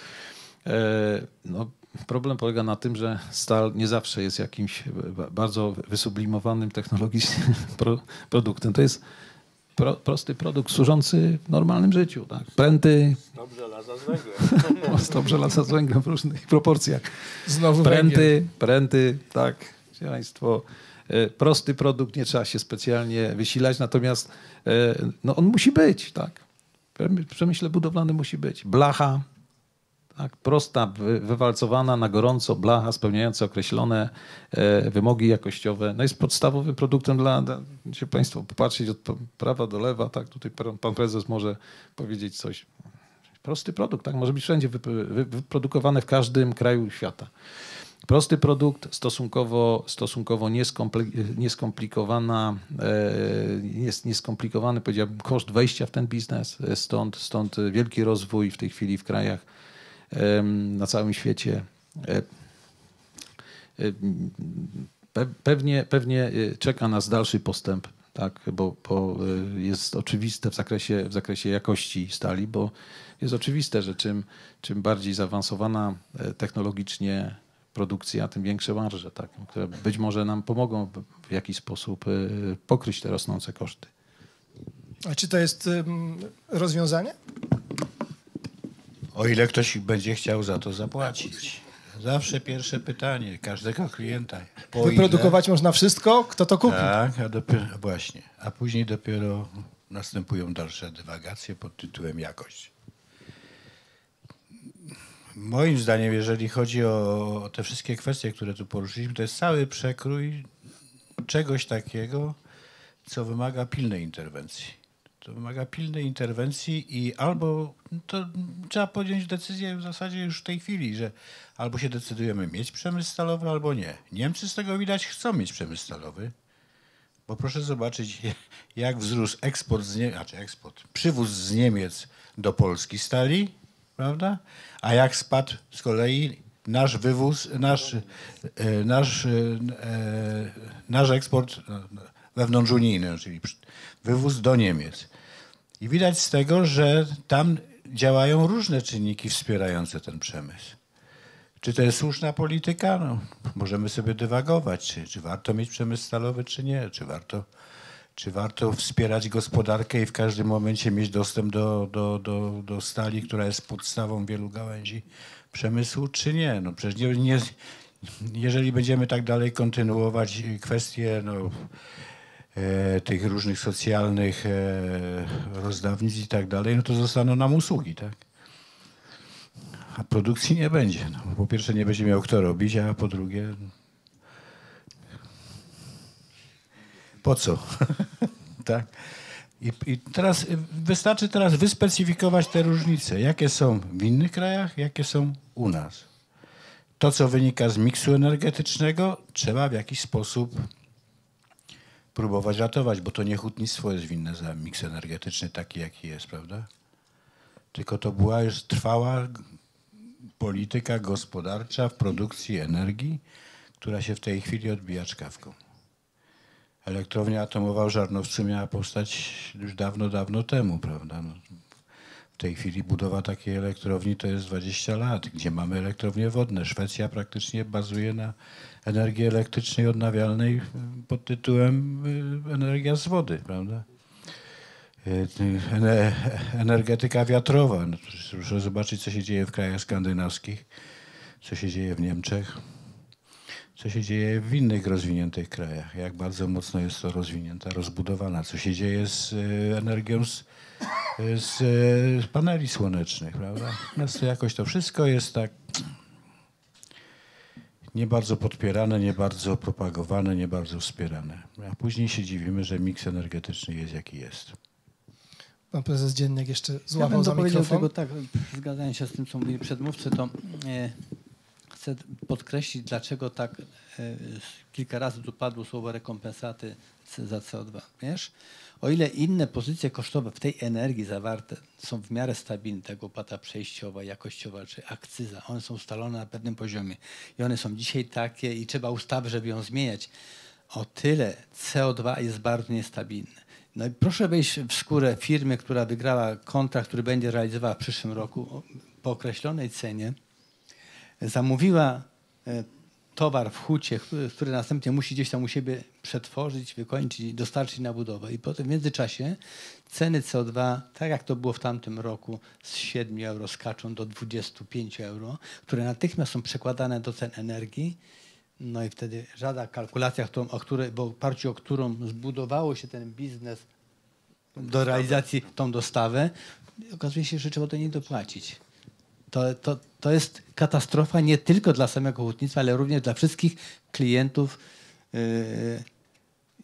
No, problem polega na tym, że stal nie zawsze jest jakimś bardzo wysublimowanym technologicznie produktem. To jest pro, prosty produkt służący w normalnym życiu. Tak? Pręty. Stop żelaza z węglem. Stop żelaza z węglem w różnych proporcjach. Znowu pręty, węgiel. Pręty, tak. Państwo, prosty produkt, nie trzeba się specjalnie wysilać, natomiast no, on musi być. Tak? W przemyśle budowlanym musi być. Blacha. Tak, prosta, wywalcowana na gorąco blacha spełniająca określone e, wymogi jakościowe. No jest podstawowym produktem dla, dla się państwo popatrzeć od prawa do lewa. Tak, tutaj pan prezes może powiedzieć coś. Prosty produkt, tak? Może być wszędzie wyprodukowany w każdym kraju świata. Prosty produkt, stosunkowo, stosunkowo nieskomplikowana, jest nieskomplikowany, powiedziałbym, koszt wejścia w ten biznes, stąd, stąd wielki rozwój w tej chwili w krajach na całym świecie. Pewnie, pewnie czeka nas dalszy postęp, tak, bo, bo jest oczywiste w zakresie, w zakresie jakości stali, bo jest oczywiste, że czym, czym bardziej zaawansowana technologicznie produkcja, tym większe marże, tak, które być może nam pomogą w jakiś sposób pokryć te rosnące koszty. A czy to jest um, rozwiązanie? O ile ktoś będzie chciał za to zapłacić. Zawsze pierwsze pytanie każdego klienta. Po Wyprodukować ile? można wszystko, kto to kupi. Tak, a dopiero, właśnie. A później dopiero następują dalsze dywagacje pod tytułem jakość. Moim zdaniem, jeżeli chodzi o te wszystkie kwestie, które tu poruszyliśmy, to jest cały przekrój czegoś takiego, co wymaga pilnej interwencji. To wymaga pilnej interwencji i albo to trzeba podjąć decyzję w zasadzie już w tej chwili, że albo się decydujemy mieć przemysł stalowy, albo nie. Niemcy z tego widać chcą mieć przemysł stalowy, bo proszę zobaczyć, jak wzrósł eksport z Niemiec, znaczy eksport, przywóz z Niemiec do Polski stali, prawda? A jak spadł z kolei nasz wywóz, nasz, nasz, nasz eksport wewnątrzunijny, czyli wywóz do Niemiec. I widać z tego, że tam działają różne czynniki wspierające ten przemysł. Czy to jest słuszna polityka? No, możemy sobie dywagować, czy, czy warto mieć przemysł stalowy, czy nie. Czy warto, czy warto wspierać gospodarkę i w każdym momencie mieć dostęp do, do, do, do stali, która jest podstawą wielu gałęzi przemysłu, czy nie. No przecież nie, nie, jeżeli będziemy tak dalej kontynuować kwestie no, e, tych różnych socjalnych e, rozdawnic i tak dalej, no to zostaną nam usługi, tak? A produkcji nie będzie. No, po pierwsze nie będzie miał kto robić, a po drugie po co? Tak? I, I teraz wystarczy teraz wyspecyfikować te różnice. Jakie są w innych krajach, jakie są u nas. To, co wynika z miksu energetycznego, trzeba w jakiś sposób próbować ratować, bo to nie hutnictwo jest winne za miks energetyczny taki, jaki jest, prawda? Tylko to była już trwała polityka gospodarcza w produkcji energii, która się w tej chwili odbija czkawką. Elektrownia atomowa w Żarnowcu miała powstać już dawno, dawno temu, prawda? No, w tej chwili budowa takiej elektrowni to jest dwadzieścia lat, gdzie mamy elektrownie wodne. Szwecja praktycznie bazuje na energii elektrycznej odnawialnej pod tytułem energia z wody, prawda? Energetyka wiatrowa. No, proszę zobaczyć, co się dzieje w krajach skandynawskich, co się dzieje w Niemczech, co się dzieje w innych rozwiniętych krajach, jak bardzo mocno jest to rozwinięta, rozbudowana, co się dzieje z energią z, z, z paneli słonecznych, prawda? Natomiast to jakoś to wszystko jest tak nie bardzo podpierane, nie bardzo propagowane, nie bardzo wspierane. A później się dziwimy, że miks energetyczny jest jaki jest. Pan prezes Dziennik jeszcze złapał ja bym za mikrofon. Tego, tak, zgadzając się z tym, co mówili przedmówcy, to e, chcę podkreślić, dlaczego tak e, kilka razy tu padło słowo rekompensaty za C O dwa. Wiesz? O ile inne pozycje kosztowe w tej energii zawarte są w miarę stabilne, tego opłata przejściowa, jakościowa czy akcyza, one są ustalone na pewnym poziomie i one są dzisiaj takie i trzeba ustawy, żeby ją zmieniać. O tyle C O dwa jest bardzo niestabilne. No i proszę wejść w skórę firmy, która wygrała kontrakt, który będzie realizowała w przyszłym roku po określonej cenie, zamówiła towar w hucie, który, który następnie musi gdzieś tam u siebie przetworzyć, wykończyć, dostarczyć na budowę. I potem w międzyczasie ceny C O dwa, tak jak to było w tamtym roku, z siedmiu euro skaczą do dwudziestu pięciu euro, które natychmiast są przekładane do cen energii. No i wtedy żadna kalkulacja, którą, o której, w oparciu o którą zbudowało się ten biznes do realizacji, tą dostawę, okazuje się, że trzeba do niej dopłacić. To, to, to jest katastrofa nie tylko dla samego hutnictwa, ale również dla wszystkich klientów yy,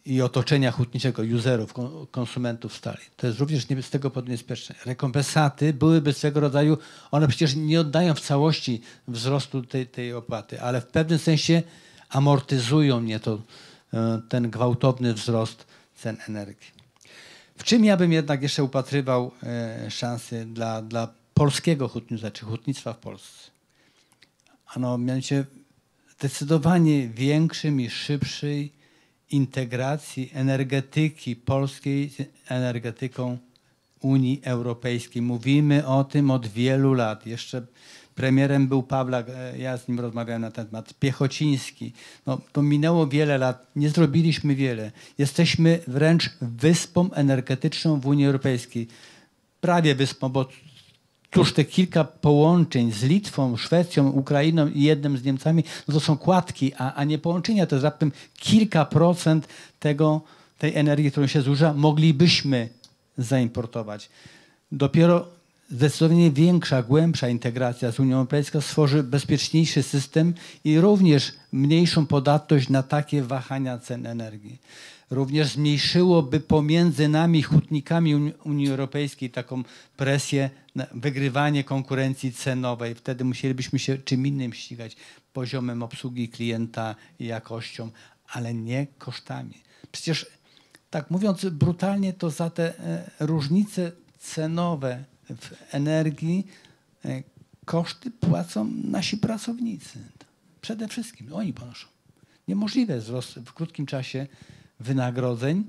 i otoczenia hutniczego, userów, kon- konsumentów stali. To jest również nie, z tego powodu niebezpieczne. Rekompensaty byłyby swego rodzaju, one przecież nie oddają w całości wzrostu tej, tej opłaty, ale w pewnym sensie amortyzują nieto e, ten gwałtowny wzrost cen energii. W czym ja bym jednak jeszcze upatrywał e, szansy dla, dla polskiego hutnictwa, czy hutnictwa w Polsce? Ano mianowicie zdecydowanie większym i szybszej integracji energetyki polskiej z energetyką Unii Europejskiej. Mówimy o tym od wielu lat. Jeszcze premierem był Pawlak, ja z nim rozmawiałem na ten temat, Piechociński. No, to minęło wiele lat, nie zrobiliśmy wiele. Jesteśmy wręcz wyspą energetyczną w Unii Europejskiej. Prawie wyspą, bo tuż te kilka połączeń z Litwą, Szwecją, Ukrainą i jednym z Niemcami, no to są kładki, a, a nie połączenia. To jest raptem kilka procent tego, tej energii, którą się zużywa, moglibyśmy zaimportować. Dopiero zdecydowanie większa, głębsza integracja z Unią Europejską stworzy bezpieczniejszy system i również mniejszą podatność na takie wahania cen energii. Również zmniejszyłoby pomiędzy nami, hutnikami Unii Europejskiej, taką presję na wygrywanie konkurencji cenowej. Wtedy musielibyśmy się czym innym ścigać, poziomem obsługi klienta i jakością, ale nie kosztami. Przecież, tak mówiąc brutalnie, to za te e, różnice cenowe w energii e, koszty płacą nasi pracownicy. Przede wszystkim oni ponoszą. Niemożliwe wzrost w krótkim czasie wynagrodzeń,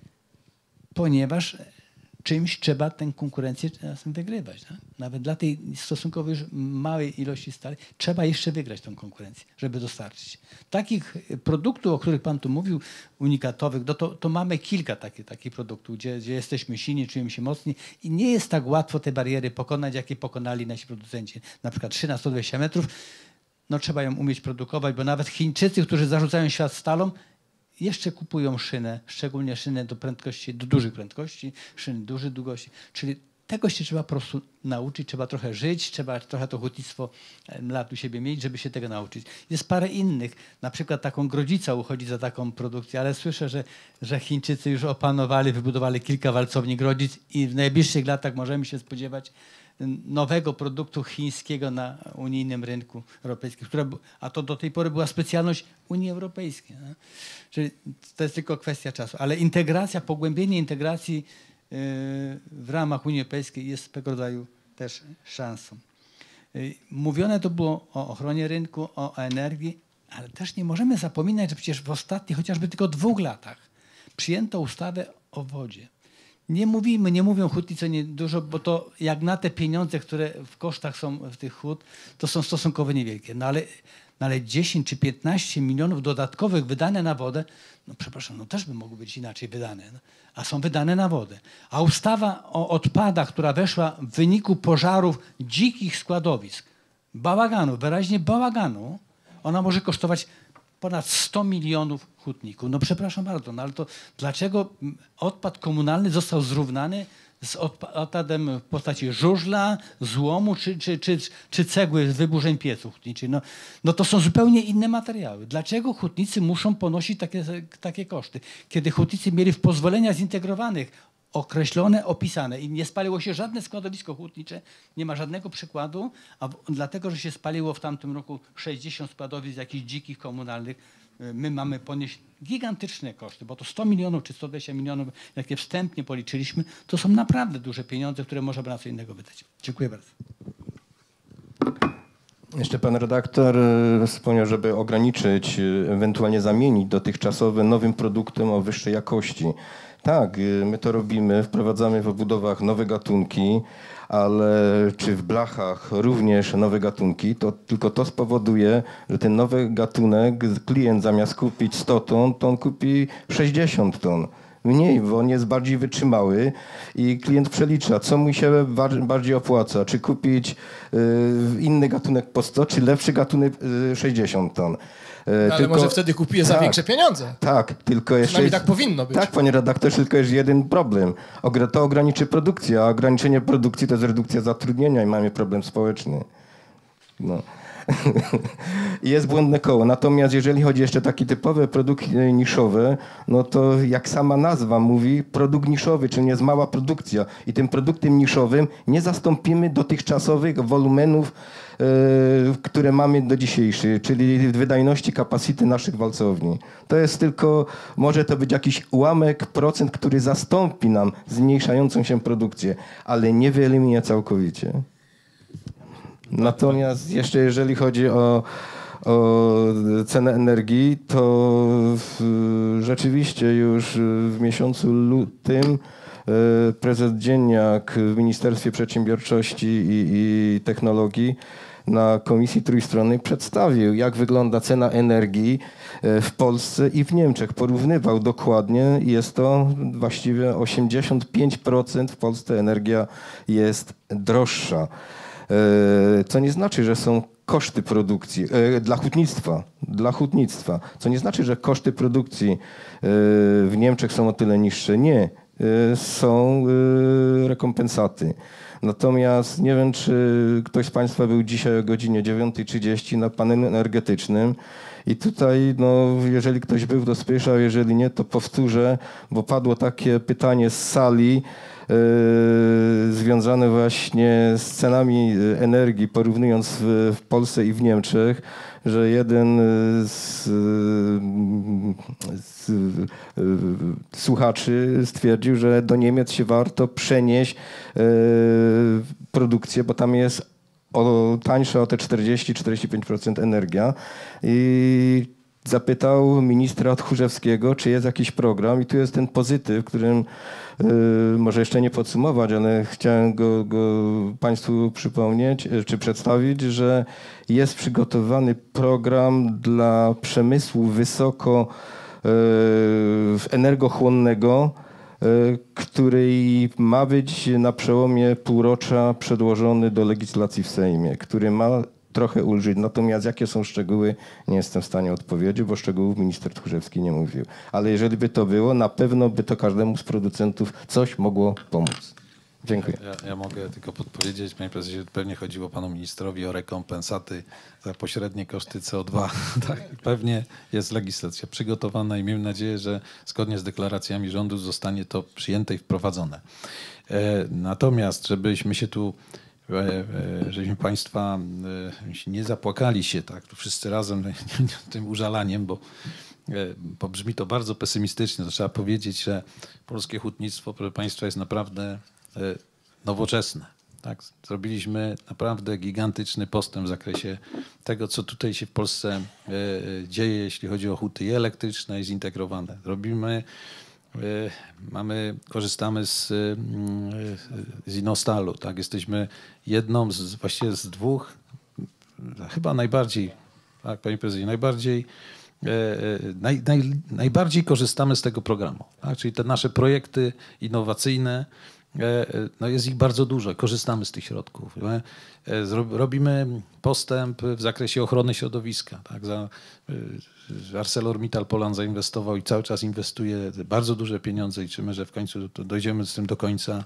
ponieważ czymś trzeba tę konkurencję czasem wygrywać. Tak? Nawet dla tej stosunkowo już małej ilości stali trzeba jeszcze wygrać tę konkurencję, żeby dostarczyć. Takich produktów, o których Pan tu mówił, unikatowych, no to, to mamy kilka takich, takich produktów, gdzie, gdzie jesteśmy silni, czujemy się mocni i nie jest tak łatwo te bariery pokonać, jakie pokonali nasi producenci. Na przykład trzy na sto dwadzieścia metrów, no trzeba ją umieć produkować, bo nawet Chińczycy, którzy zarzucają świat stalą, jeszcze kupują szynę, szczególnie szynę do prędkości, do dużych prędkości, szyny dużej długości. Czyli tego się trzeba po prostu nauczyć, trzeba trochę żyć, trzeba trochę to hutnictwo lat u siebie mieć, żeby się tego nauczyć. Jest parę innych, na przykład taką Grodzica uchodzi za taką produkcję, ale słyszę, że, że Chińczycy już opanowali, wybudowali kilka walcowni Grodzic i w najbliższych latach możemy się spodziewać nowego produktu chińskiego na unijnym rynku europejskim, które, a to do tej pory była specjalność Unii Europejskiej. No? Czyli to jest tylko kwestia czasu. Ale integracja, pogłębienie integracji yy, w ramach Unii Europejskiej jest swego rodzaju też szansą. Yy, mówione to było o ochronie rynku, o, o energii, ale też nie możemy zapominać, że przecież w ostatnich chociażby tylko dwóch latach przyjęto ustawę o wodzie. Nie mówimy, nie mówią hutnicy nie dużo, bo to jak na te pieniądze, które w kosztach są w tych hut, to są stosunkowo niewielkie. No ale, no ale dziesięć czy piętnaście milionów dodatkowych wydane na wodę, no przepraszam, no też by mogły być inaczej wydane, no, a są wydane na wodę. A ustawa o odpadach, która weszła w wyniku pożarów dzikich składowisk, bałaganu, wyraźnie bałaganu, ona może kosztować ponad sto milionów hutników. No przepraszam bardzo, no ale to dlaczego odpad komunalny został zrównany z odpadem w postaci żużla, złomu czy, czy, czy, czy cegły z wyburzeń pieców hutniczych? No, no to są zupełnie inne materiały. Dlaczego hutnicy muszą ponosić takie, takie koszty? Kiedy hutnicy mieli w pozwoleniach zintegrowanych określone, opisane i nie spaliło się żadne składowisko hutnicze, nie ma żadnego przykładu, a w, dlatego, że się spaliło w tamtym roku sześćdziesiąt składowisk jakichś dzikich komunalnych, my mamy ponieść gigantyczne koszty, bo to sto milionów czy sto dwadzieścia milionów, jakie wstępnie policzyliśmy, to są naprawdę duże pieniądze, które można by na co innego wydać. Dziękuję bardzo. Jeszcze pan redaktor wspomniał, żeby ograniczyć, ewentualnie zamienić dotychczasowe nowym produktem o wyższej jakości. Tak, my to robimy, wprowadzamy w obudowach nowe gatunki, ale czy w blachach również nowe gatunki, to tylko to spowoduje, że ten nowy gatunek klient zamiast kupić sto ton, to on kupi sześćdziesiąt ton. Mniej, bo on jest bardziej wytrzymały i klient przelicza, co mu się bardziej opłaca, czy kupić inny gatunek po sto, czy lepszy gatunek sześćdziesiąt ton. No, ale tylko, może wtedy kupuje za tak, większe pieniądze. Tak, tylko jeszcze... Przynajmniej tak powinno być. Tak, panie redaktorze, tylko jest jeden problem. To ograniczy produkcję, a ograniczenie produkcji to jest redukcja zatrudnienia i mamy problem społeczny. No. Jest błędne koło. Natomiast jeżeli chodzi jeszcze o takie typowe produkty niszowe, no to jak sama nazwa mówi, produkt niszowy, czyli jest mała produkcja. I tym produktem niszowym nie zastąpimy dotychczasowych wolumenów, yy, które mamy do dzisiejszych, czyli wydajności, capacity naszych walcowni. To jest tylko, może to być jakiś ułamek procent, który zastąpi nam zmniejszającą się produkcję, ale nie wyeliminuje całkowicie. Natomiast jeszcze jeżeli chodzi o, o cenę energii, to w, rzeczywiście już w miesiącu lutym e, prezes Dzienniak w Ministerstwie Przedsiębiorczości i, i Technologii na Komisji Trójstronnej przedstawił, jak wygląda cena energii w Polsce i w Niemczech. Porównywał dokładnie i jest to właściwie osiemdziesiąt pięć procent w Polsce energia jest droższa. Co nie znaczy, że są koszty produkcji dla hutnictwa, dla hutnictwa. Co nie znaczy, że koszty produkcji w Niemczech są o tyle niższe. Nie, są rekompensaty. Natomiast nie wiem, czy ktoś z Państwa był dzisiaj o godzinie dziewiątej trzydzieści na panelu energetycznym i tutaj, no, jeżeli ktoś był, to słyszał, jeżeli nie, to powtórzę, bo padło takie pytanie z sali, Yy, związane właśnie z cenami energii, porównując w, w Polsce i w Niemczech, że jeden z, z yy, słuchaczy stwierdził, że do Niemiec się warto przenieść yy, produkcję, bo tam jest o, tańsza o te czterdzieści do czterdziestu pięciu procent energia. I zapytał ministra Tchórzewskiego, czy jest jakiś program i tu jest ten pozytyw, którym Yy, może jeszcze nie podsumować, ale chciałem go, go Państwu przypomnieć, czy przedstawić, że jest przygotowany program dla przemysłu wysoko yy, energochłonnego, yy, który ma być na przełomie półrocza przedłożony do legislacji w Sejmie, który ma trochę ulżyć. Natomiast jakie są szczegóły, nie jestem w stanie odpowiedzieć, bo szczegółów minister Tchórzewski nie mówił. Ale jeżeli by to było, na pewno by to każdemu z producentów coś mogło pomóc. Dziękuję. Ja, ja mogę tylko podpowiedzieć, panie prezesie, pewnie chodziło panu ministrowi o rekompensaty za pośrednie koszty C O dwa. Tak, pewnie jest legislacja przygotowana i miejmy nadzieję, że zgodnie z deklaracjami rządu zostanie to przyjęte i wprowadzone. E, natomiast, żebyśmy się tu żebyśmy Państwa nie zapłakali się, tak, tu wszyscy razem tym użalaniem, bo, bo brzmi to bardzo pesymistycznie. To trzeba powiedzieć, że polskie hutnictwo, proszę Państwa, jest naprawdę nowoczesne. Tak? Zrobiliśmy naprawdę gigantyczny postęp w zakresie tego, co tutaj się w Polsce dzieje, jeśli chodzi o huty elektryczne i zintegrowane. Robimy Mamy, korzystamy z, z Inostalu, tak? Jesteśmy jedną z, właściwie z dwóch, chyba najbardziej, tak, panie prezydencie, najbardziej, naj, naj, najbardziej korzystamy z tego programu, tak? Czyli te nasze projekty innowacyjne, no jest ich bardzo dużo, korzystamy z tych środków. Robimy postęp w zakresie ochrony środowiska. Tak? Za, ArcelorMittal Poland zainwestował i cały czas inwestuje bardzo duże pieniądze i liczymy, że w końcu dojdziemy z tym do końca.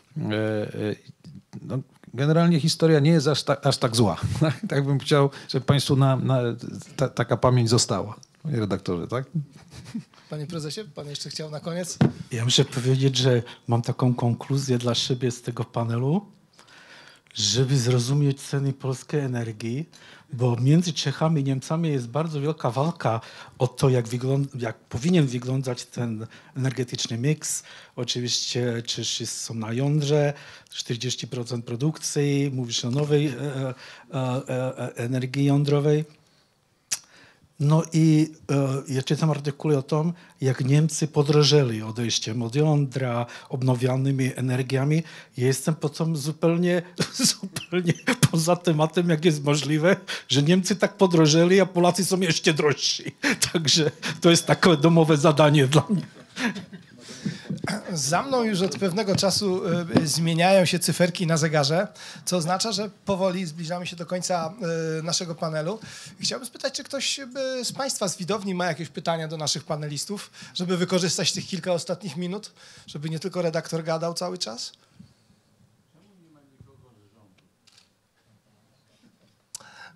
No, generalnie historia nie jest aż tak, aż tak zła. Tak bym chciał, żeby Państwu na, na, ta, taka pamięć została. Panie redaktorze, tak? Panie prezesie, pan jeszcze chciał na koniec? Ja muszę powiedzieć, że mam taką konkluzję dla siebie z tego panelu, żeby zrozumieć ceny polskiej energii, bo między Czechami i Niemcami jest bardzo wielka walka o to, jak, wygląda, jak powinien wyglądać ten energetyczny miks. Oczywiście Czesi są na jądrze, czterdzieści procent produkcji, mówisz o nowej e, e, e, energii jądrowej. No i e, ja czytam artykuły o tym, jak Niemcy podrożeli odejściem od jądra, odnawialnymi energiami. Ja jestem potem zupełnie, zupełnie poza tematem, jak jest możliwe, że Niemcy tak podrożeli, a Polacy są jeszcze drożsi. Także to jest takie domowe zadanie dla mnie. Za mną już od pewnego czasu y, zmieniają się cyferki na zegarze, co oznacza, że powoli zbliżamy się do końca y, naszego panelu. I chciałbym spytać, czy ktoś y, z Państwa z widowni ma jakieś pytania do naszych panelistów, żeby wykorzystać tych kilka ostatnich minut, żeby nie tylko redaktor gadał cały czas?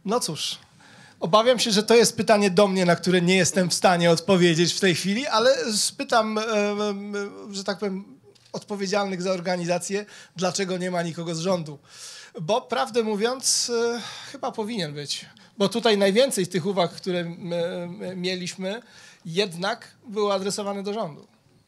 No cóż, obawiam się, że to jest pytanie do mnie, na które nie jestem w stanie odpowiedzieć w tej chwili, ale spytam, że tak powiem, odpowiedzialnych za organizację, dlaczego nie ma nikogo z rządu. Bo prawdę mówiąc, chyba powinien być. Bo tutaj najwięcej z tych uwag, które mieliśmy, jednak było adresowane do rządu.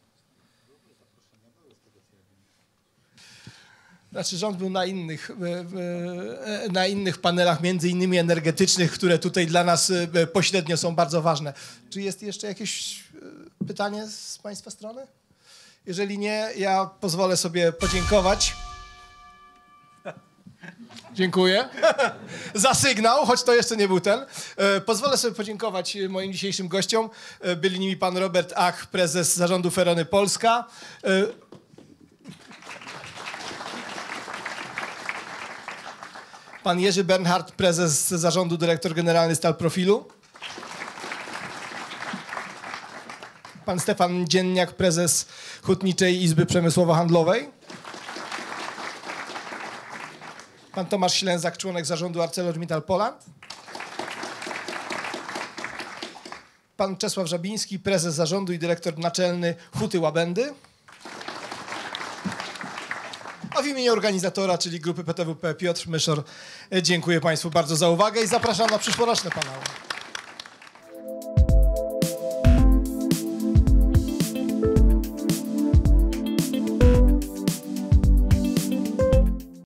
Znaczy rząd był na innych, na innych panelach, między innymi energetycznych, które tutaj dla nas pośrednio są bardzo ważne. Czy jest jeszcze jakieś pytanie z Państwa strony? Jeżeli nie, ja pozwolę sobie podziękować. Dziękuję za sygnał, choć to jeszcze nie był ten. Pozwolę sobie podziękować moim dzisiejszym gościom. Byli nimi pan Robert Ach, prezes Zarządu Ferony Polska. Pan Jerzy Bernhard, prezes Zarządu, dyrektor generalny Stal Profilu. Pan Stefan Dzienniak, prezes Hutniczej Izby Przemysłowo-Handlowej. Pan Tomasz Ślęzak, członek zarządu ArcelorMittal Poland. Pan Czesław Żabiński, prezes zarządu i dyrektor naczelny Huty Łabędy. A w imieniu organizatora, czyli grupy P T W P, Piotr Myszor, dziękuję Państwu bardzo za uwagę i zapraszam na przyszłoroczne panały.